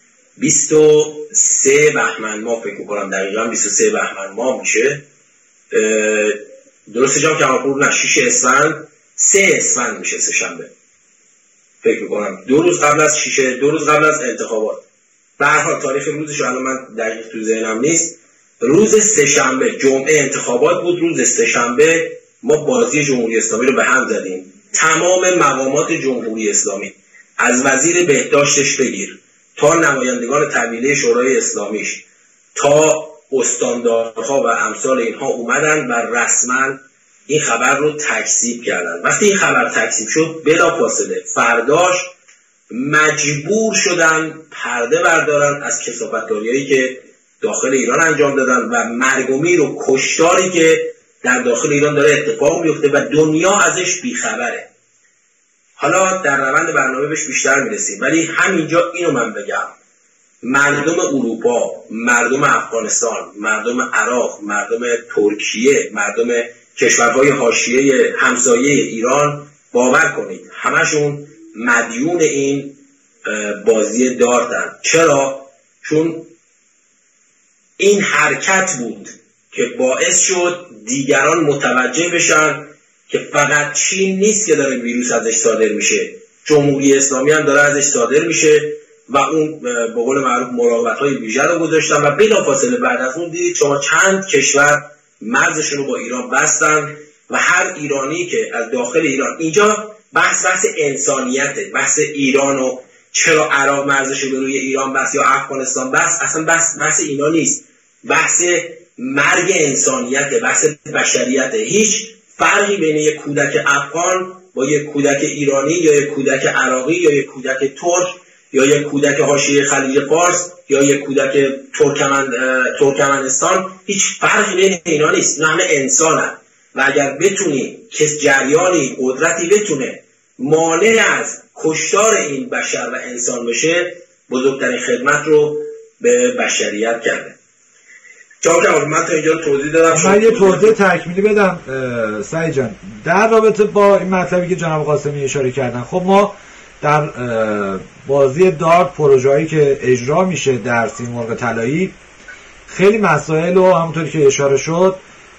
23 بهمن ماه، فکر میکنم دقیقا 23 بهمن ماه میشه، درسته جناب کمالپور؟ نه 6 اسفند، 3 اسفند میشه سه‌شنبه فکر میکنم، 2 روز قبل از 2 روز قبل از انتخابات. به هر حال تاریخ روزش الان من دقیق تو ذهنم نیست. روز سه‌شنبه، جمعه انتخابات بود، روز سه‌شنبه ما بازی جمهوری اسلامی رو به هم زدیم. تمام مقامات جمهوری اسلامی، از وزیر بهداشتش بگیر تا نمایندگان طویله شورای اسلامیش تا استاندارها و امثال اینها اومدن و رسما این خبر رو تکذیب کردن. وقتی این خبر تکذیب شد، بلافاصله فرداش مجبور شدن پرده بردارن از کثافتکاریایی که داخل ایران انجام دادن و مرگ و میر و کشتاری که در داخل ایران داره اتفاق میفته و دنیا ازش بیخبره. حالا در روند برنامه بهش بیشتر میرسیم، ولی همینجا اینو من بگم، مردم اروپا، مردم افغانستان، مردم عراق، مردم ترکیه، مردم کشورهای حاشیه همسایه ایران، باور کنید همشون مدیون این بازی دارتن. چرا؟ چون این حرکت بود که باعث شد دیگران متوجه بشن که فقط چین نیست که داره ویروس ازش صادر میشه، جمهوری اسلامی هم داره ازش صادر میشه و اون به قول معروف مراقبت‌های ویژه رو گذاشتن و بلافاصله بعد از اون دیدید شما چند کشور مرزشون رو با ایران بستن و هر ایرانی که از داخل ایران، اینجا بحث انسانیته، بحث ایران و چرا عراق مرزش رو روی ایران بس یا افغانستان بس، اصلا بحث اینا نیست، بحث مرگ انسانیته، بحث بشریته. هیچ فرقی بین یک کودک افغان با یک کودک ایرانی یا یک کودک عراقی یا یک کودک ترک یا یک کودک حاشیه خلیج فارس یا یک کودک ترکمنستان، هیچ فرقی بین اینا نیست. اینا همه انسانن و اگر بتونی که جریانی قدرتی بتونه مانع از کشتار این بشر و انسان بشه، بزرگترین خدمت رو به بشریت کرده. چون که من تا اینجا توضیح دادم، من یه توضیح تکمیلی بدم سعید جان در رابطه با این مطلبی که جناب قاسمی اشاره کردن. خب ما در بازی دارت پروژه‌ای که اجرا میشه در سیمرغ طلایی خیلی مسائل رو همونطوری که اشاره شد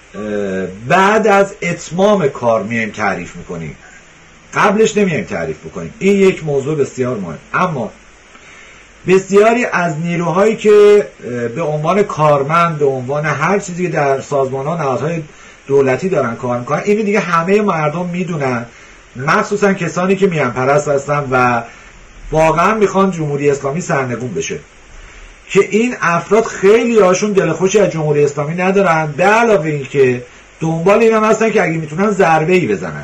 بعد از اتمام کار میایم تعریف میکنیم، قبلش نمیایم تعریف بکنیم. این یک موضوع بسیار مهم. اما بسیاری از نیروهایی که به عنوان کارمند، به عنوان هر چیزی که در سازمان‌ها نهادهای دولتی دارن کار میکنن، اینو دیگه همه مردم میدونن، مخصوصا کسانی که میهن پرست هستن و واقعا میخوان جمهوری اسلامی سرنگون بشه، که این افراد خیلی هاشون دل خوشی از جمهوری اسلامی ندارن، به علاوه این که دنبال این هم هستن که اگه میتونن ضربه‌ای بزنن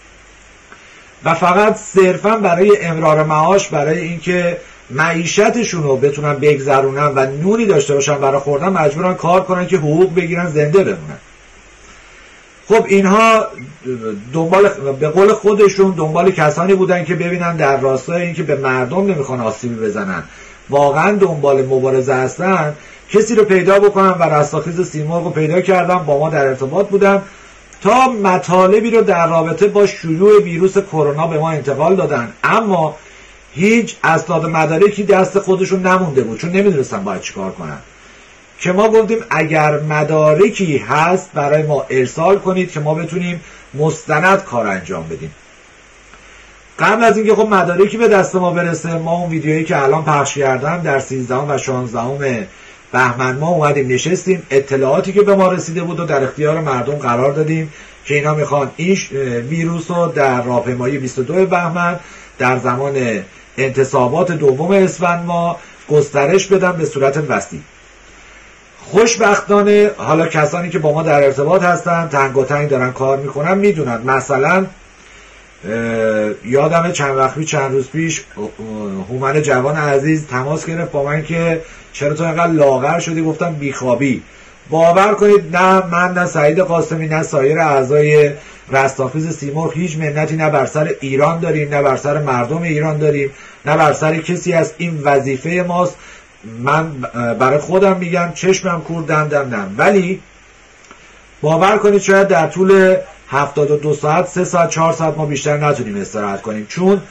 و فقط صرفا برای امرار معاش، برای اینکه معیشتشون رو بتونن بگذرونن و نونی داشته باشن برای خوردن، مجبورن کار کنن که حقوق بگیرن، زنده بمونن. خب اینها به قول خودشون دنبال کسانی بودن که ببینن در راستای اینکه به مردم نمیخوان آسیبی بزنن، واقعا دنبال مبارزه هستن، کسی رو پیدا بکنن و رستاخیز سیمرغ رو پیدا کردن، با ما در ارتباط بودن تا مطالبی رو در رابطه با شیوع ویروس کرونا به ما انتقال دادن، اما هیچ اسناد مدارکی دست خودشون نمونده بود، چون نمیدونستن باید چیکار کنن. که ما گفتیم اگر مدارکی هست برای ما ارسال کنید که ما بتونیم مستند کار انجام بدیم. قبل از اینکه خب مدارکی به دست ما برسه، ما اون ویدیویی که الان پخش کردم در 13 و 16 بهمن ما اومدیم نشستیم، اطلاعاتی که به ما رسیده بود و در اختیار مردم قرار دادیم که اینا میخوان این ویروس رو در راهپیمایی 22 بهمن در زمان انتصابات دوم اسفند ما گسترش بدن به صورت وسیع. خوشبختانه حالا کسانی که با ما در ارتباط هستن، تنگاتنگ دارن کار میکنن، میدونن. مثلا یادم چند روز پیش هومن جوان عزیز تماس گرفت با من که چرا تو اینقدر لاغر شدی؟ گفتم بیخوابی. باور کنید نه من نه سعید قاسمی نه سایر اعضای رستاخیز سیمرغ هیچ منتی نه بر سر ایران داریم، نه بر سر مردم ایران داریم، نه بر سر کسی از این وظیفه ماست. من برای خودم میگم چشمم کور دندم نه، ولی باور کنید شاید در طول 72 ساعت 3 ساعت 4 ساعت ما بیشتر نتونیم استراحت کنیم، چون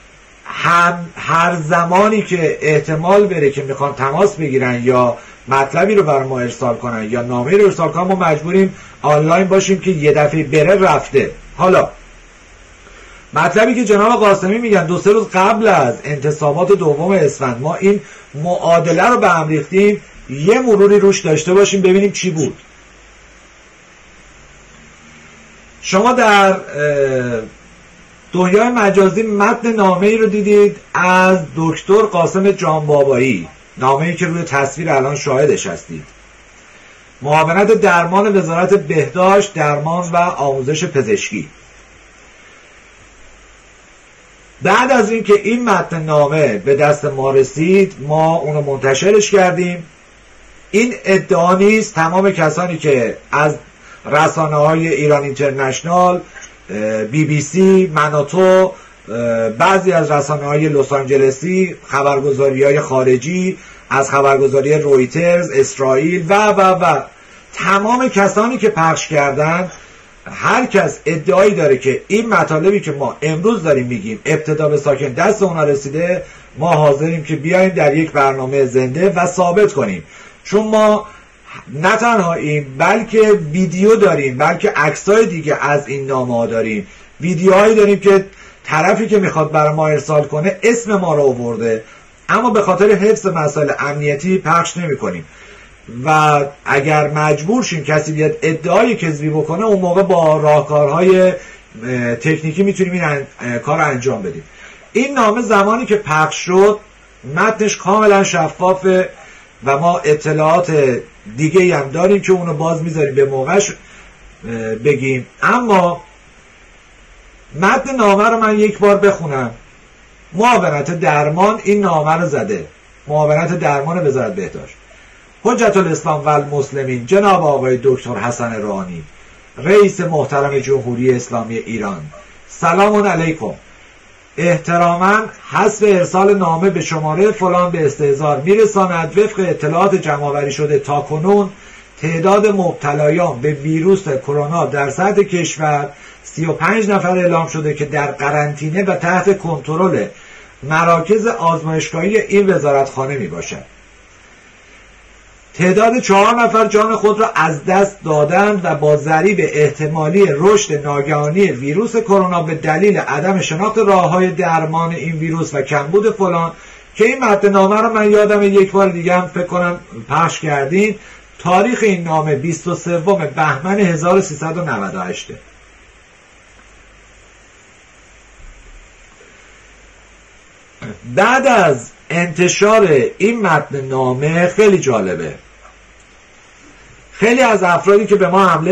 هر زمانی که احتمال بره که میخوان تماس بگیرن یا مطلبی رو برای ما ارسال کنن یا نامه رو ارسال کنن، ما مجبوریم آنلاین باشیم که یه دفعه بره رفته. حالا مطلبی که جناب قاسمی میگن 2-3 روز قبل از انتصابات دوم اسفند ما این معادله رو به هم ریختیم، یه مروری روش داشته باشیم ببینیم چی بود. شما در دنیای مجازی متن نامه‌ای رو دیدید از دکتر قاسم جانبابایی، نامه‌ای که روی تصویر الان شاهدش هستید. معاونت درمان وزارت بهداشت، درمان و آموزش پزشکی. بعد از اینکه این متن نامه به دست ما رسید، ما اونو منتشرش کردیم. این ادعا نیست، تمام کسانی که از رسانه‌های ایران اینترنشنال، BBC، مناتو، بعضی از رسانه‌های لس آنجلسی، خبرگزاری‌های خارجی، از خبرگزاری رویترز، اسرائیل و تمام کسانی که پخش کردن، هر کس ادعایی داره که این مطالبی که ما امروز داریم میگیم ابتدا به ساکن دست اونا رسیده، ما حاضریم که بیایم در یک برنامه زنده و ثابت کنیم. چون ما نه تنها این، بلکه ویدیو داریم، بلکه عکسای دیگه از این نامه‌ها داریم، ویدیوهایی داریم که طرفی که میخواد برای ما ارسال کنه اسم ما رو آورده، اما به خاطر حفظ مسائل امنیتی پخش نمی‌کنیم و اگر مجبور شیم کسی بیاد ادعای کذبی بکنه، اون موقع با راهکارهای تکنیکی میتونیم این کار رو انجام بدیم. این نامه زمانی که پخش شد متنش کاملا شفافه و ما اطلاعات دیگه هم داریم که اونو باز میذاریم به موقعش بگیم. اما متن نامه رو من یک بار بخونم. معاونت درمان این نامه رو زده، معاونت درمان وزارت بهداشت. حجت الاسلام و المسلمین جناب آقای دکتر حسن روحانی، رئیس محترم جمهوری اسلامی ایران، سلام علیکم. احتراما حسب ارسال نامه به شماره فلان به استحضار میرساند. وفق اطلاعات جمع‌آوری شده تاکنون تعداد مبتلایان به ویروس کرونا در سطح کشور 35 نفر اعلام شده که در قرنطینه و تحت کنترل مراکز آزمایشگاهی این وزارتخانه می باشد. تعداد 4 نفر جان خود را از دست دادند و با ضریب احتمالی رشد ناگهانی ویروس کرونا به دلیل عدم شناخت راه‌های درمان این ویروس و کمبود فلان، که این متن نامه رو من یادم یک بار دیگه هم فکر کنم پخش کردین. تاریخ این نامه 23 بهمن 1398. بعد از انتشار این متن نامه خیلی جالبه، خیلی از افرادی که به ما حمله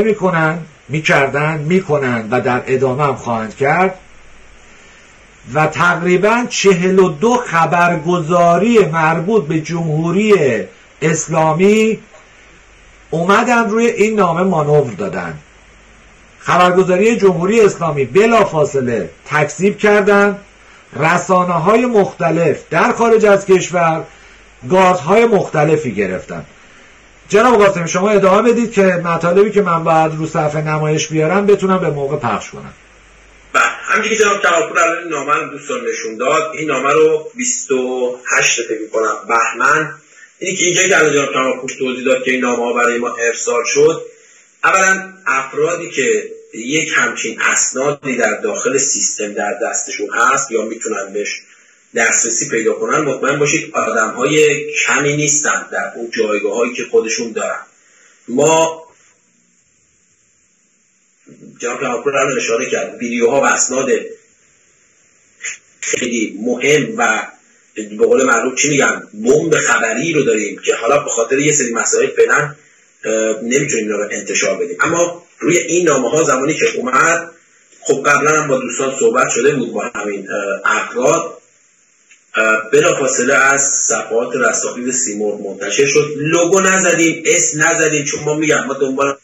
میکنن و در ادامه هم خواهند کرد و تقریبا 42 خبرگزاری مربوط به جمهوری اسلامی اومدن روی این نامه مانور دادن. خبرگزاری جمهوری اسلامی بلافاصله تکذیب کردن، رسانه‌های مختلف در خارج از کشور گازهای مختلفی گرفتن. جناب قاسمی شما ادامه بدید که مطالبی که من باید رو صفحه نمایش بیارم بتونم به موقع پخش کنم. همینجوری که جناب کمالپور الان نامه رو دوستان نشون داد، این نامه رو 28 فکر می‌کنم بهمن، اینی که اینجایی که الان جناب کمالپور توضیح داد که این نامه‌ها برای ما ارسال شد، اولا افرادی که یک همچین اسنادی در داخل سیستم در دستشون هست یا میتونن بهش دسترسی پیدا کنن، مطمئن باشید آدم‌های کمی نیستن در اون جایگاه‌هایی که خودشون دارن. ما جناب کمالپور الان اشاره کرد، ویدیوها و اسناد خیلی مهم و به قول معروف چی میگن بمب خبری رو داریم که حالا به خاطر یه سری مسائل فعلا نمیتونیم اینا رو انتشار بدیم. اما روی این نامه‌ها زمانی که اومد، خب قبلا هم با دوستان صحبت شده بود با همین افراد، بلافاصله از صفحات رستاخیز سیمرغ منتشر شد. لوگو نزدیم، اسم نزدیم، چون ما میگم ما دنبال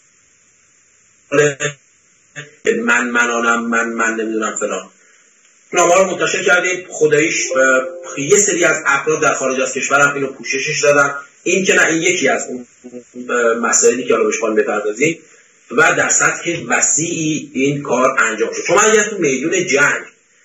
من نمیدونم فلان نامه رو منتشر کردیم. خداییش یه سری از افراد در خارج از کشور هم اینو پوششش دادن. این که نه، این یکی از اون مسائلی که حالا بهش خواهیم بپردازیم و در سطح وسیعی این کار انجام شد. شما اگر تو میدون جنگ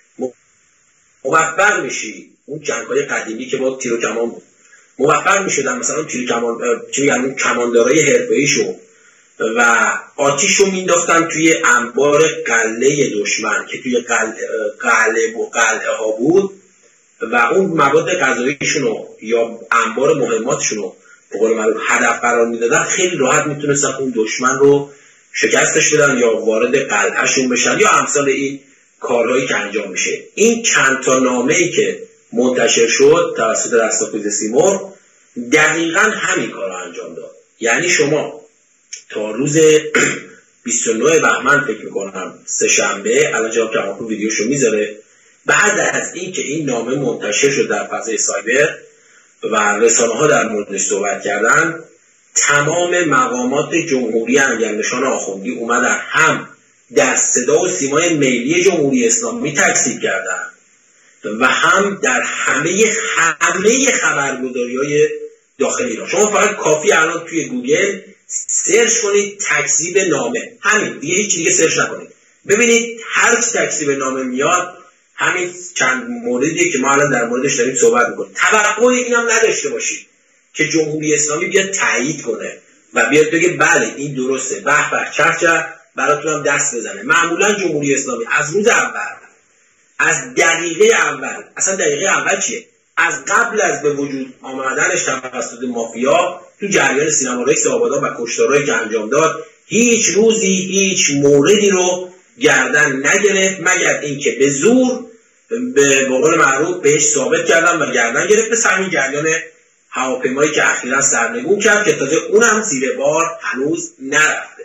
موفق میشی، اون جنگ‌های قدیمی که با تیر و کمان بود، موفق میشدن مثلا تیر و کمان یعنی کماندارای حرفه‌ایشون و آتیشو مینداختن توی انبار قلعه دشمن که توی قلعه ها بود و اون مواد غذاییشونو یا انبار مهماتشونو به قول معروف هدف قرار میدادن، خیلی راحت میتونستن اون دشمن رو شکستش بدن یا وارد قلعهشون بشن یا امثال این کارهایی که انجام میشه. این چند تا نامه‌ای که منتشر شد توسط رستاخیز سیمرغ دقیقاً همین کار رو انجام داد. یعنی شما تا روز 29 بهمن فکر میکنم سه‌شنبه، الان جناب کمالپور ویدیوشو میذاره، بعد از این که این نامه منتشر شد در فضای سایبر و رسانه‌ها در موردش صحبت کردن، تمام مقامات جمهوری انگلنشان آخوندی اومدن هم در صدا و سیمای ملی جمهوری اسلامی تکذیب کردن و هم در همه خبرگزاری‌های داخل ایران. شما فقط کافی الان توی گوگل سرچ کنید تکذیب نامه، همین دیگه، هیچ دیگه سرچ نکنید، ببینید هر چی تکذیب نامه میاد همین چند موردیه که ما الان در موردش داریم صحبت میکنیم. توقع اینم نداشته باشید که جمهوری اسلامی بیاد تایید کنه و بیاد بگه بله این درسته، به به چه براتونم دست بزنه. معمولا جمهوری اسلامی از روز اول، از دقیقه اول، اصلا دقیقه اول چیه؟ از قبل از به وجود آمدنش توسط مافیا تو جریان سینما رئیس آبادان و کشتارهایی که انجام داد، هیچ روزی هیچ موردی رو گردن نگرفت مگر اینکه به زور به قول معروف بهش ثابت کردن و گردن گرفت. به همین جریان هواپیمایی که اخیراً سرنگون کرد که تازه اونم زیر بار هنوز نرفته.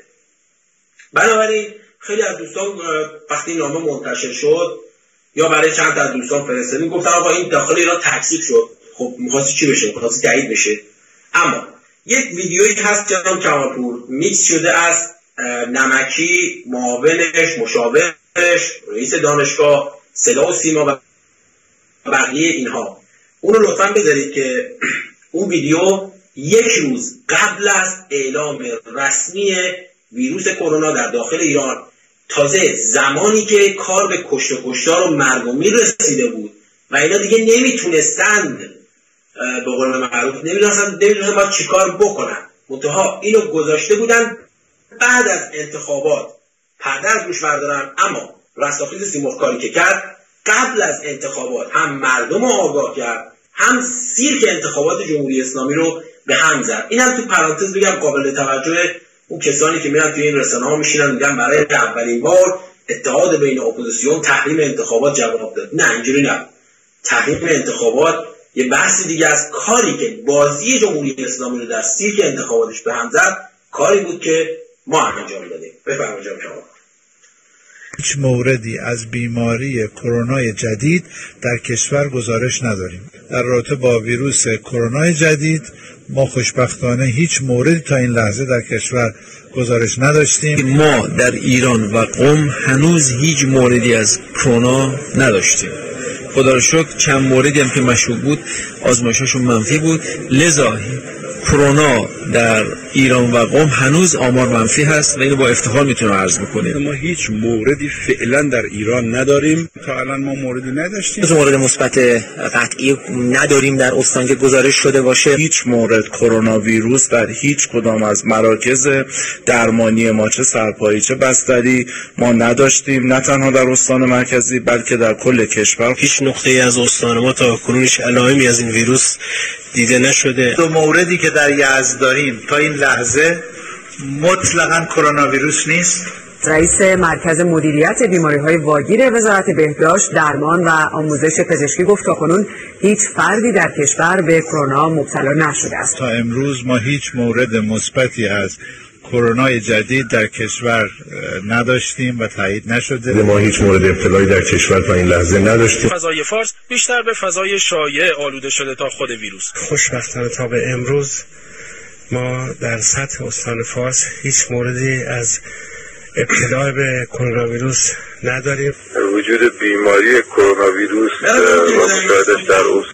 بنابراین خیلی از دوستان وقتی نامه منتشر شد یا برای چند تا از دوستان فرستادیم گفتن آقا این داخل ایران تکذیب شد. خب می‌خواستی چی بشه؟ می‌خواستی تایید بشه. اما یک ویدیویی هست جناب کمالپور میکس شده از نمکی، معاونش، مشاورش، رئیس دانشگاه، صدا و سیما و بقیه اینها. اونو لطفاً بذارید که اون ویدیو یک روز قبل از اعلام رسمی ویروس کرونا در داخل ایران، تازه زمانی که کار به کشت و کشتار و مرگ و میر رسیده بود و اینا دیگه نمیتونستند به قول معروف نمیدونستن باید چی کار بکنن، منتها اینو گذاشته بودن بعد از انتخابات پرده از روش بردارن. اما رستاخیز سیمرغ کاری که کرد قبل از انتخابات هم مردم رو آگاه کرد، هم سیرک انتخابات جمهوری اسلامی رو به هم زد. اینم تو پرانتز بگم قابل توجه اون کسانی که میرن توی این رسانه‌ها میشینن میگن برای اولین بار اتحاد بین اپوزیسیون تحریم انتخابات جواب داد. نه اینجوری نه. تحریم انتخابات یه بحث دیگه از کاری که بازی جمهوری اسلامی رو در سیرک انتخاباتش به هم زد، کاری بود که ما انجام دادیم. بفرمایید جناب. هیچ موردی از بیماری کرونا جدید در کشور گزارش نداریم. در رابطه با ویروس کرونا جدید ما خوشبختانه هیچ موردی تا این لحظه در کشور گزارش نداشتیم. ما در ایران و قم هنوز هیچ موردی از کرونا نداشتیم. خدا رو شکر چند موردی هم که مشکوک بود آزمایشاشون منفی بود، لذا کرونا در ایران و قم هنوز آمار منفی هست و اینو با افتخار میتونم عرض بکنیم. ما هیچ موردی فعلا در ایران نداریم. تا الان ما موردی نداشتیم. مورد مثبت قطعی نداریم در استان که گزارش شده باشه. هیچ مورد کرونا ویروس در هیچ کدام از مراکز درمانی ما چه سرپایی چه بستری ما نداشتیم، نه تنها در استان مرکزی بلکه در کل کشور. هیچ نقطه‌ای از استان ما تا کنونش علائمی از این ویروس دیده نشده. دو موردی که در یزد داریم تا این لحظه مطلقاً کرونا ویروس نیست. رئیس مرکز مدیریت بیماری‌های واگیر وزارت بهداشت، درمان و آموزش پزشکی گفت تاکنون هیچ فردی در کشور به کرونا مبتلا نشده است. تا امروز ما هیچ مورد مثبتی از کرونا جدید در کشور نداشتیم و تایید نشده. ما هیچ مورد ابتلایی در کشور تا این لحظه نداشتیم. فضای فارس بیشتر به فضای شایع آلوده شده تا خود ویروس. خوشبختانه تا به امروز ما در سطح استان فارس هیچ موردی از ابتلا به کرونا ویروس نداریم. وجود بیماری کرونا ویروس و مشاهدش در استان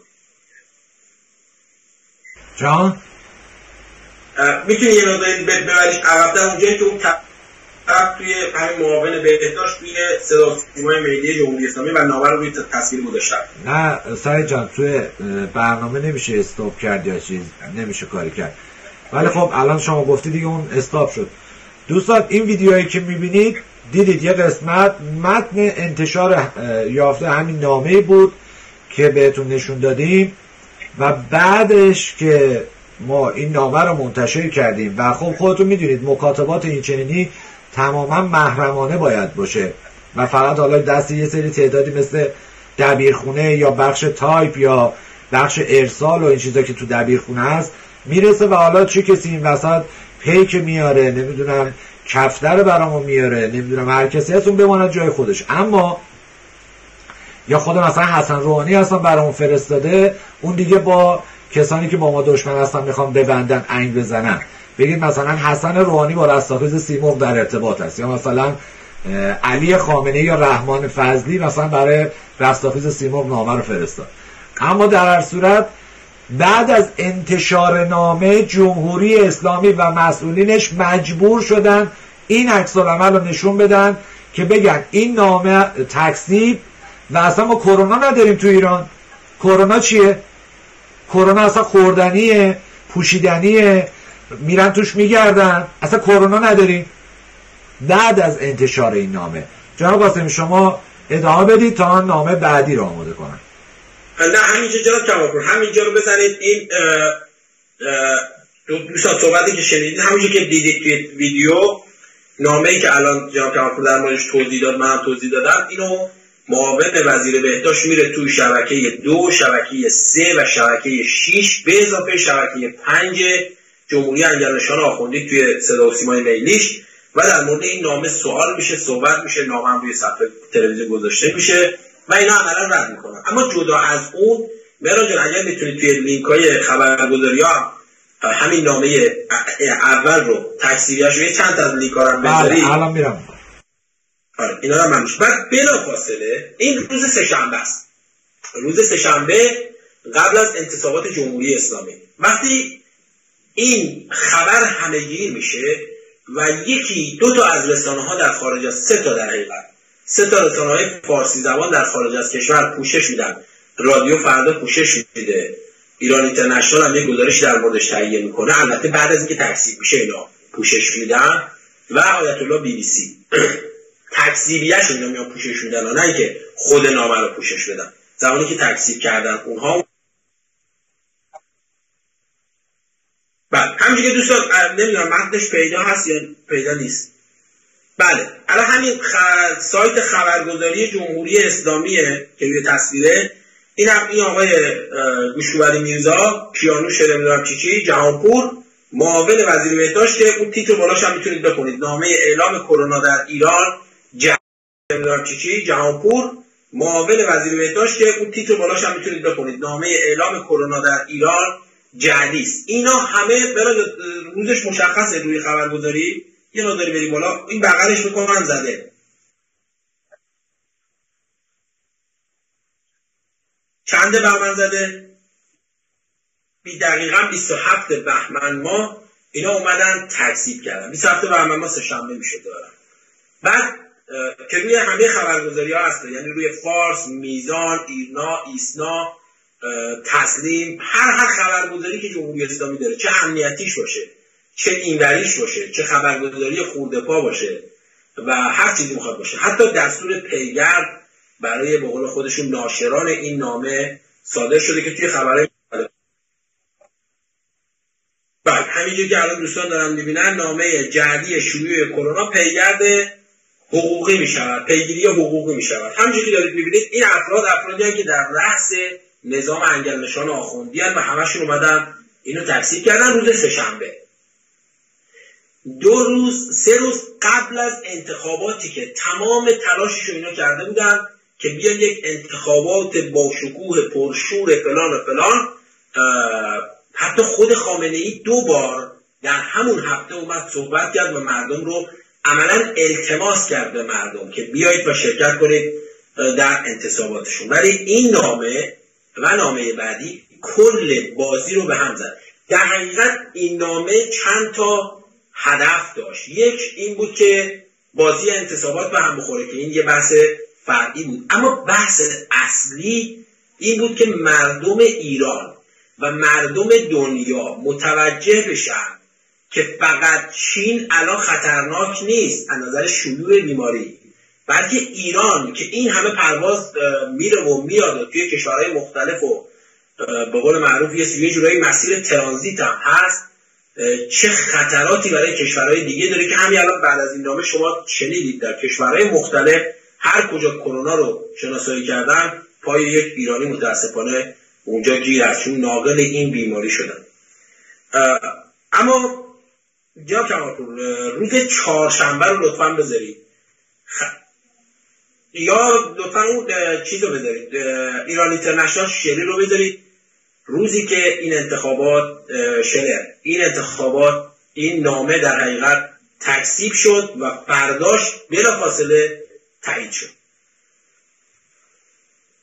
جان میتونی یه نوعی ببریش عقب‌تر اونجایی که اون طرف توی همین معاون بهداشت توی صدا سیمای ملی جمهوری اسلامی و نامه رو روی تصویر گذاشتن. نه سعید جان توی برنامه نمیشه استاپ کرد یا چیز نمیشه کاری کرد، ولی خب الان شما گفتی دیگه اون استاپ شد. دوستان این ویدیوهایی که میبینید دیدید یه قسمت متن انتشار یافته همین نامه بود که بهتون نشون دادیم و بعدش که ما این نامه رو منتشر کردیم و خب خودتون میدونید مکاتبات این چنینی تماما محرمانه باید باشه و فقط حالا دست یه سری تعدادی مثل دبیرخونه یا بخش تایپ یا بخش ارسال و این چیزا که تو دبیرخونه هست میرسه و حالا چه کسی این وسط پیک میاره، نمیدونم کفتر برامو میاره، نمیدونم هر کسی هست اون بماند جای خودش. اما یا خود مثلا حسن روحانی هستن برامون فرستاده، اون دیگه با کسانی که با ما دشمن هستن میخوام ببندن انگ بزنن، بگید مثلا حسن روحانی با رستاخیز سیمرغ در ارتباط است، یا مثلا علی خامنه‌ای یا رحمان فضلی مثلا برای رستاخیز سیمرغ نامه رو فرستاد. اما در هر صورت بعد از انتشار نامه جمهوری اسلامی و مسئولینش مجبور شدن این عکس العمل رو نشون بدن که بگن این نامه تکذیب و اصلا ما کرونا نداریم تو ایران. کرونا چیه؟ کرونا اصلا خوردنیه، پوشیدنیه، میرن توش میگردن، اصلا کرونا نداریم. بعد از انتشار این نامه جناب قاسمی شما ادامه بدید تا نامه بعدی رو آماده کنن. نه همینجا جناب کمالپور همینجا رو بزنید. این دوستان صحبتی که شنیدید همونجا که دیدید توی ویدیو نامه‌ای که الان جناب کمالپور در موردش توضیح داد، منم توضیح دادم، اینو معاون وزیر بهداشت میره توی شبکه 2، شبکه 3 و شبکه 6 به اضافه شبکه 5 جمهوری انگلستان آخوندی توی صدا و سیمای ملیش و در مورد این نامه سوال میشه، صحبت میشه، نامه هم روی صفحه تلویزیون گذاشته میشه و اینا عملا رد میکنن. اما جدا از اون مهران جان اگر میتونید توی لینک‌های خبرگزاری‌ها همین نامه اول رو تکثیریش روی چند تا از لینک‌ها رو بذارید. الان میرم. آره اینا رو منش. بعد بلافاصله این روز سه‌شنبه است. روز سه‌شنبه قبل از انتصابات جمهوری اسلامی وقتی این خبر همه‌گیر میشه و یکی دو تا از رسانه‌ها در خارج از سه تا در حقیقت 3 تا رسانه‌های فارسی زبان در خارج از کشور پوشش میدن. رادیو فردا پوشش میده. ایران اینترنشنال هم یه گزارش در موردش تهیه میکنه. البته بعد از اینکه تکذیب میشه اینا پوشش میدن و آیت الله BBC تکذیبیش اینا میان پوشش میدن، نه اینکه خود نامه رو پوشش بدن. زمانی که تکذیب کردن اونها بعد همینجوری که دوستان نمیدونم متنش پیدا هست یا پیدا نیست. بله الان همین سایت خبرگزاری جمهوری اسلامیه که روی تصویره. این هم این آقای گوشوری میرزا کیانوش نمیدونم چی جهانپور معاون وزیر بهداشت که اون تیتر بالاش هم میتونید بخونید، نامه اعلام کرونا در ایران نمیدونم چی جهانپور معاون وزیر بهداشت که اون تیتر بالاش هم میتونید بخونید، نامه اعلام کرونا در ایران جعلی است. اینا همه روزش مشخصه روی خبرگزاری. یه ناداری بری بالا این بغلش میکنن زده چنده بهمن زده؟ دقیقا 27 بهمن ماه اینا اومدن تکذیب کردن. 27 بهمن ماه سه‌شنبه میشه دارن. بعد که روی همه خبرگزاری ها هست، یعنی روی فارس، میزان، ایرنا، ایسنا، تسلیم، هر خبرگزاری که جمهوری اسلامی داره، چه امنیتیش باشه، چه اینوریش باشه، چه خبرگزاری خورده پا باشه و هر چیزی میخواد باشه، حتی دستور پیگرد برای به قول خودشون ناشران این نامه صادر شده که توی خبرهای بعد همینجوری که الان دوستان دارن میبینن نامه جعلی شیوع کرونا پیگرد حقوقی میشود، پیگیری حقوقی میشود. همینجوری که دارید میبینید این افرادی هستند که در رأس نظام انگلستان آخوندی هستند و همشون اومدن اینو تکذیب کردن روز سه‌شنبه. 3 روز قبل از انتخاباتی که تمام تلاششو اینا کرده بودن که بیان یک انتخابات با شکوه پرشور فلان و فلان. حتی خود خامنه‌ای 2 بار در همون هفته اومد صحبت کرد و مردم رو عملا التماس کرد به مردم که بیایید و شرکت کنید در انتصاباتشون. ولی این نامه و نامه بعدی کل بازی رو به هم زد. در حقیقت این نامه چند تا هدف داشت. یک این بود که بازی انتصابات به هم بخوره که این یه بحث فرعی بود، اما بحث اصلی این بود که مردم ایران و مردم دنیا متوجه بشن که فقط چین الان خطرناک نیست از نظر شیوع بیماری، بلکه ایران که این همه پرواز میره و میاد و توی کشورهای مختلف و به قول معروف یه جورایی مسیر ترانزیت هم هست، چه خطراتی برای کشورهای دیگه داره که همین الان بعد از این نامه شما شنیدید در کشورهای مختلف هر کجا کرونا رو شناسایی کردن پای یک ایرانی متاسفانه اونجا گیر است، چون ناقل این بیماری شدن. اما جناب کمالپور روز چهارشنبه رو لطفاً بذارید یا لطفاً اون چیز رو بذارید، ایران اینترنشنال شری رو بذارید، روزی که این انتخابات این نامه در حقیقت تکذیب شد و فرداش بلافاصله تایید شد.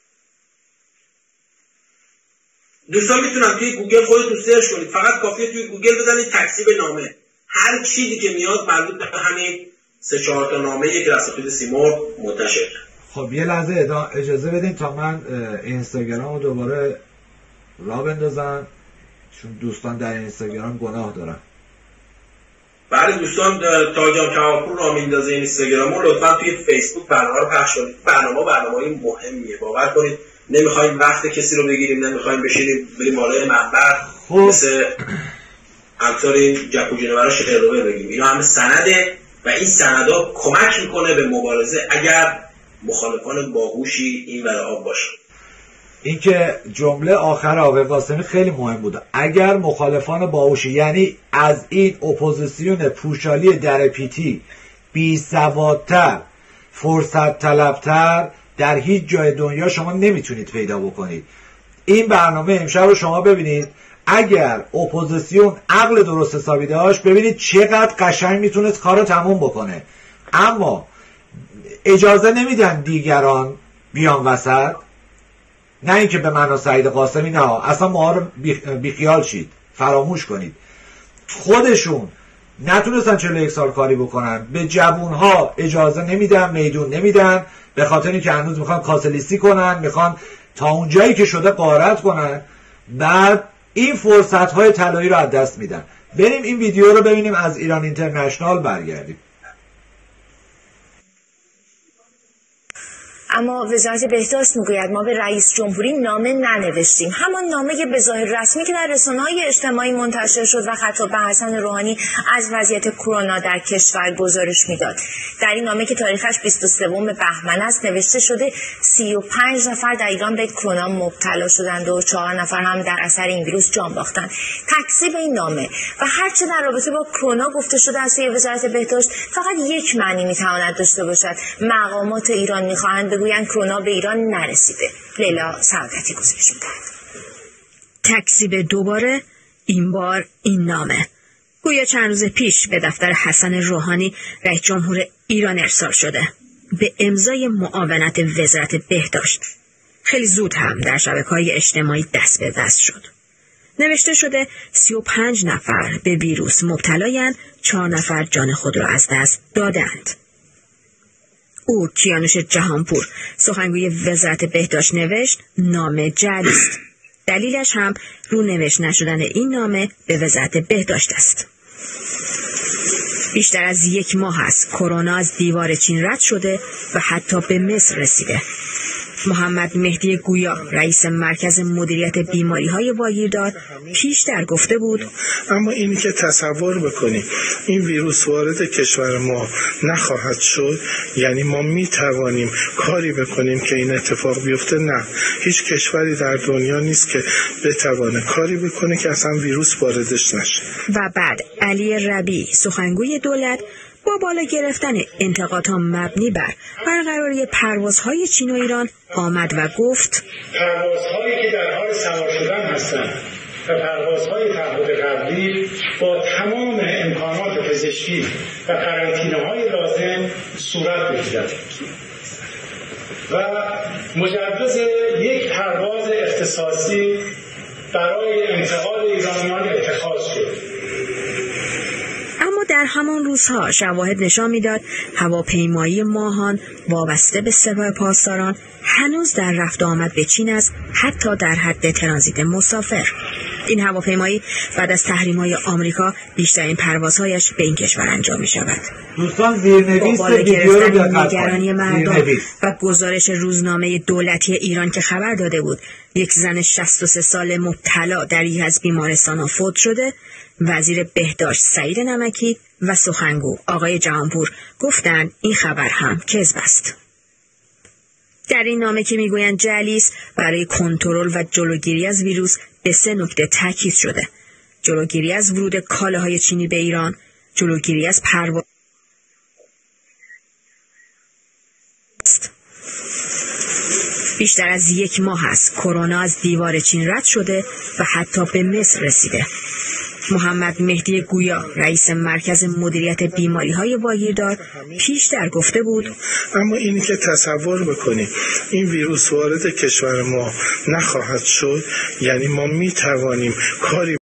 دوستان میتونن توی گوگل خودتون سرچ کنید، فقط کافیه توی گوگل بزنید تکذیب نامه، هر چیزی که میاد مربوط به همین 3-4 تا نامه که رساپید سیمرغ منتشر. خب یه لحظه اجازه بدین تا من اینستاگرام رو دوباره راه بندازم، چون دوستان در اینستاگرام گناه دارن. بله دوستان، تاجان کمالپور راه میندازه اینستاگرام رو، لطفا توی فیسبوک برنامه رو پخش کنید. برنامه مهمیه، باور کنید نمیخوایم وقت کسی رو بگیریم، نمیخوایم بشینیم بریم بالای منبر مثل همطور این جکو جنورا شعر بگیم. اینا همه سنده و این سندها کمک میکنه به مبارزه اگر مخالفان باهوشی این ور آب باشه. این که جمله آخر آقای قاسمی خیلی مهم بود، اگر مخالفان باهوشی، یعنی از این اپوزیسیون پوشالی در پیتی بی سوادتر، فرصت طلبتر در هیچ جای دنیا شما نمیتونید پیدا بکنید. این برنامه امشب رو شما ببینید، اگر اپوزیسیون عقل درست حسابی داشت ببینید چقدر قشنگ میتونست کار رو تموم بکنه، اما اجازه نمیدن دیگران بیان وسط. نه اینکه به من و سعید قاسمی، نه اصلا ما رو بیخیال شید، فراموش کنید. خودشون نتونستن 41 سال کاری بکنن، به جوونها اجازه نمیدن، میدون نمیدن، به خاطر اینکه هنوز میخوان کاسلیستی کنن، میخوان تا اونجایی که شده غارت کنن، بعد این فرصت های طلایی رو از دست میدن. بریم این ویدیو رو ببینیم، از ایران اینترنشنال برگردیم. اما وزارت بهداشت میگوید ما به رئیس جمهوری نامه ننوشتیم، همان نامه به ظاهر رسمی که در رسانه‌های اجتماعی منتشر شد و خطاب به حسن روحانی از وضعیت کرونا در کشور گزارش میداد. در این نامه که تاریخش 23 بهمن است نوشته شده 35 نفر در ایران به کرونا مبتلا شدند و 4 نفر هم در اثر این ویروس جان باختند. تکذیب این نامه و هرچه در رابطه با کرونا گفته شده از سوی وزارت بهداشت فقط یک معنی میتواند داشته باشد: مقامات ایران میخواهند بگویند کرونا به ایران نرسیده. لیلا سعادتی گزارش می‌دهد. تکذیب دوباره، این بار این نامه گویا چند روز پیش به دفتر حسن روحانی رئیس جمهور ایران ارسال شده به امضای معاونت وزارت بهداشت. خیلی زود هم در شبکه‌های اجتماعی دست به دست شد. نوشته شده 35 نفر به ویروس مبتلایند، 4 نفر جان خود را از دست دادند. او کیانوش جهانپور سخنگوی وزارت بهداشت نوشت نامه جعلی است. دلیلش هم رونوشت نشدن این نامه به وزارت بهداشت است. بیشتر از 1 ماه است کرونا از دیوار چین رد شده و حتی به مصر رسیده. محمد مهدی گویا رئیس مرکز مدیریت بیماری‌های واگیردار پیشتر گفته بود اما اینی که تصور بکنیم این ویروس وارد کشور ما نخواهد شد، یعنی ما میتوانیم کاری بکنیم که این اتفاق بیفته؟ نه، هیچ کشوری در دنیا نیست که بتوانه کاری بکنه که اصلا ویروس واردش نشه. و بعد علی ربیعی سخنگوی دولت با بالا گرفتن انتقادها مبنی بر برقراری پروازهای چین و ایران آمد و گفت پروازهایی که در حال سوار شدن هستند و پروازهای تعهد قبلی با تمام امکانات پزشکی و قرنطینه‌های لازم صورت بگیرد و مجوز یک پرواز اختصاصی برای انتقال ایرانیان اتخاذ شد. اما در همان روزها شواهد نشان میداد هواپیمایی ماهان وابسته به سپاه پاسداران هنوز در رفت آمد به چین است، حتی در حد ترانزیت مسافر. این هواپیمایی بعد از تحریم‌های آمریکا بیشترین پروازهایش به این کشور انجام می‌شود. دوستان زیرنویس ویدیو رو نگرانی مردم و گزارش روزنامه دولتی ایران که خبر داده بود یک زن 63 ساله مبتلا در یک از بیمارستان‌ها فوت شده، وزیر بهداشت سعید نمکی و سخنگو آقای جهانپور گفتند این خبر هم کذب است. در این نامه که میگویند جعلی است، برای کنترل و جلوگیری از ویروس به 3 نکته تاکید شده: جلوگیری از ورود کالاهای چینی به ایران، جلوگیری از پرواز بیشتر از 1 ماه است کرونا از دیوار چین رد شده و حتی به مصر رسیده. محمد مهدی گویا رئیس مرکز مدیریت بیماری‌های واگیردار پیشتر گفته بود اما اینی که تصور بکنیم این ویروس وارد کشور ما نخواهد شد، یعنی ما میتوانیم کاری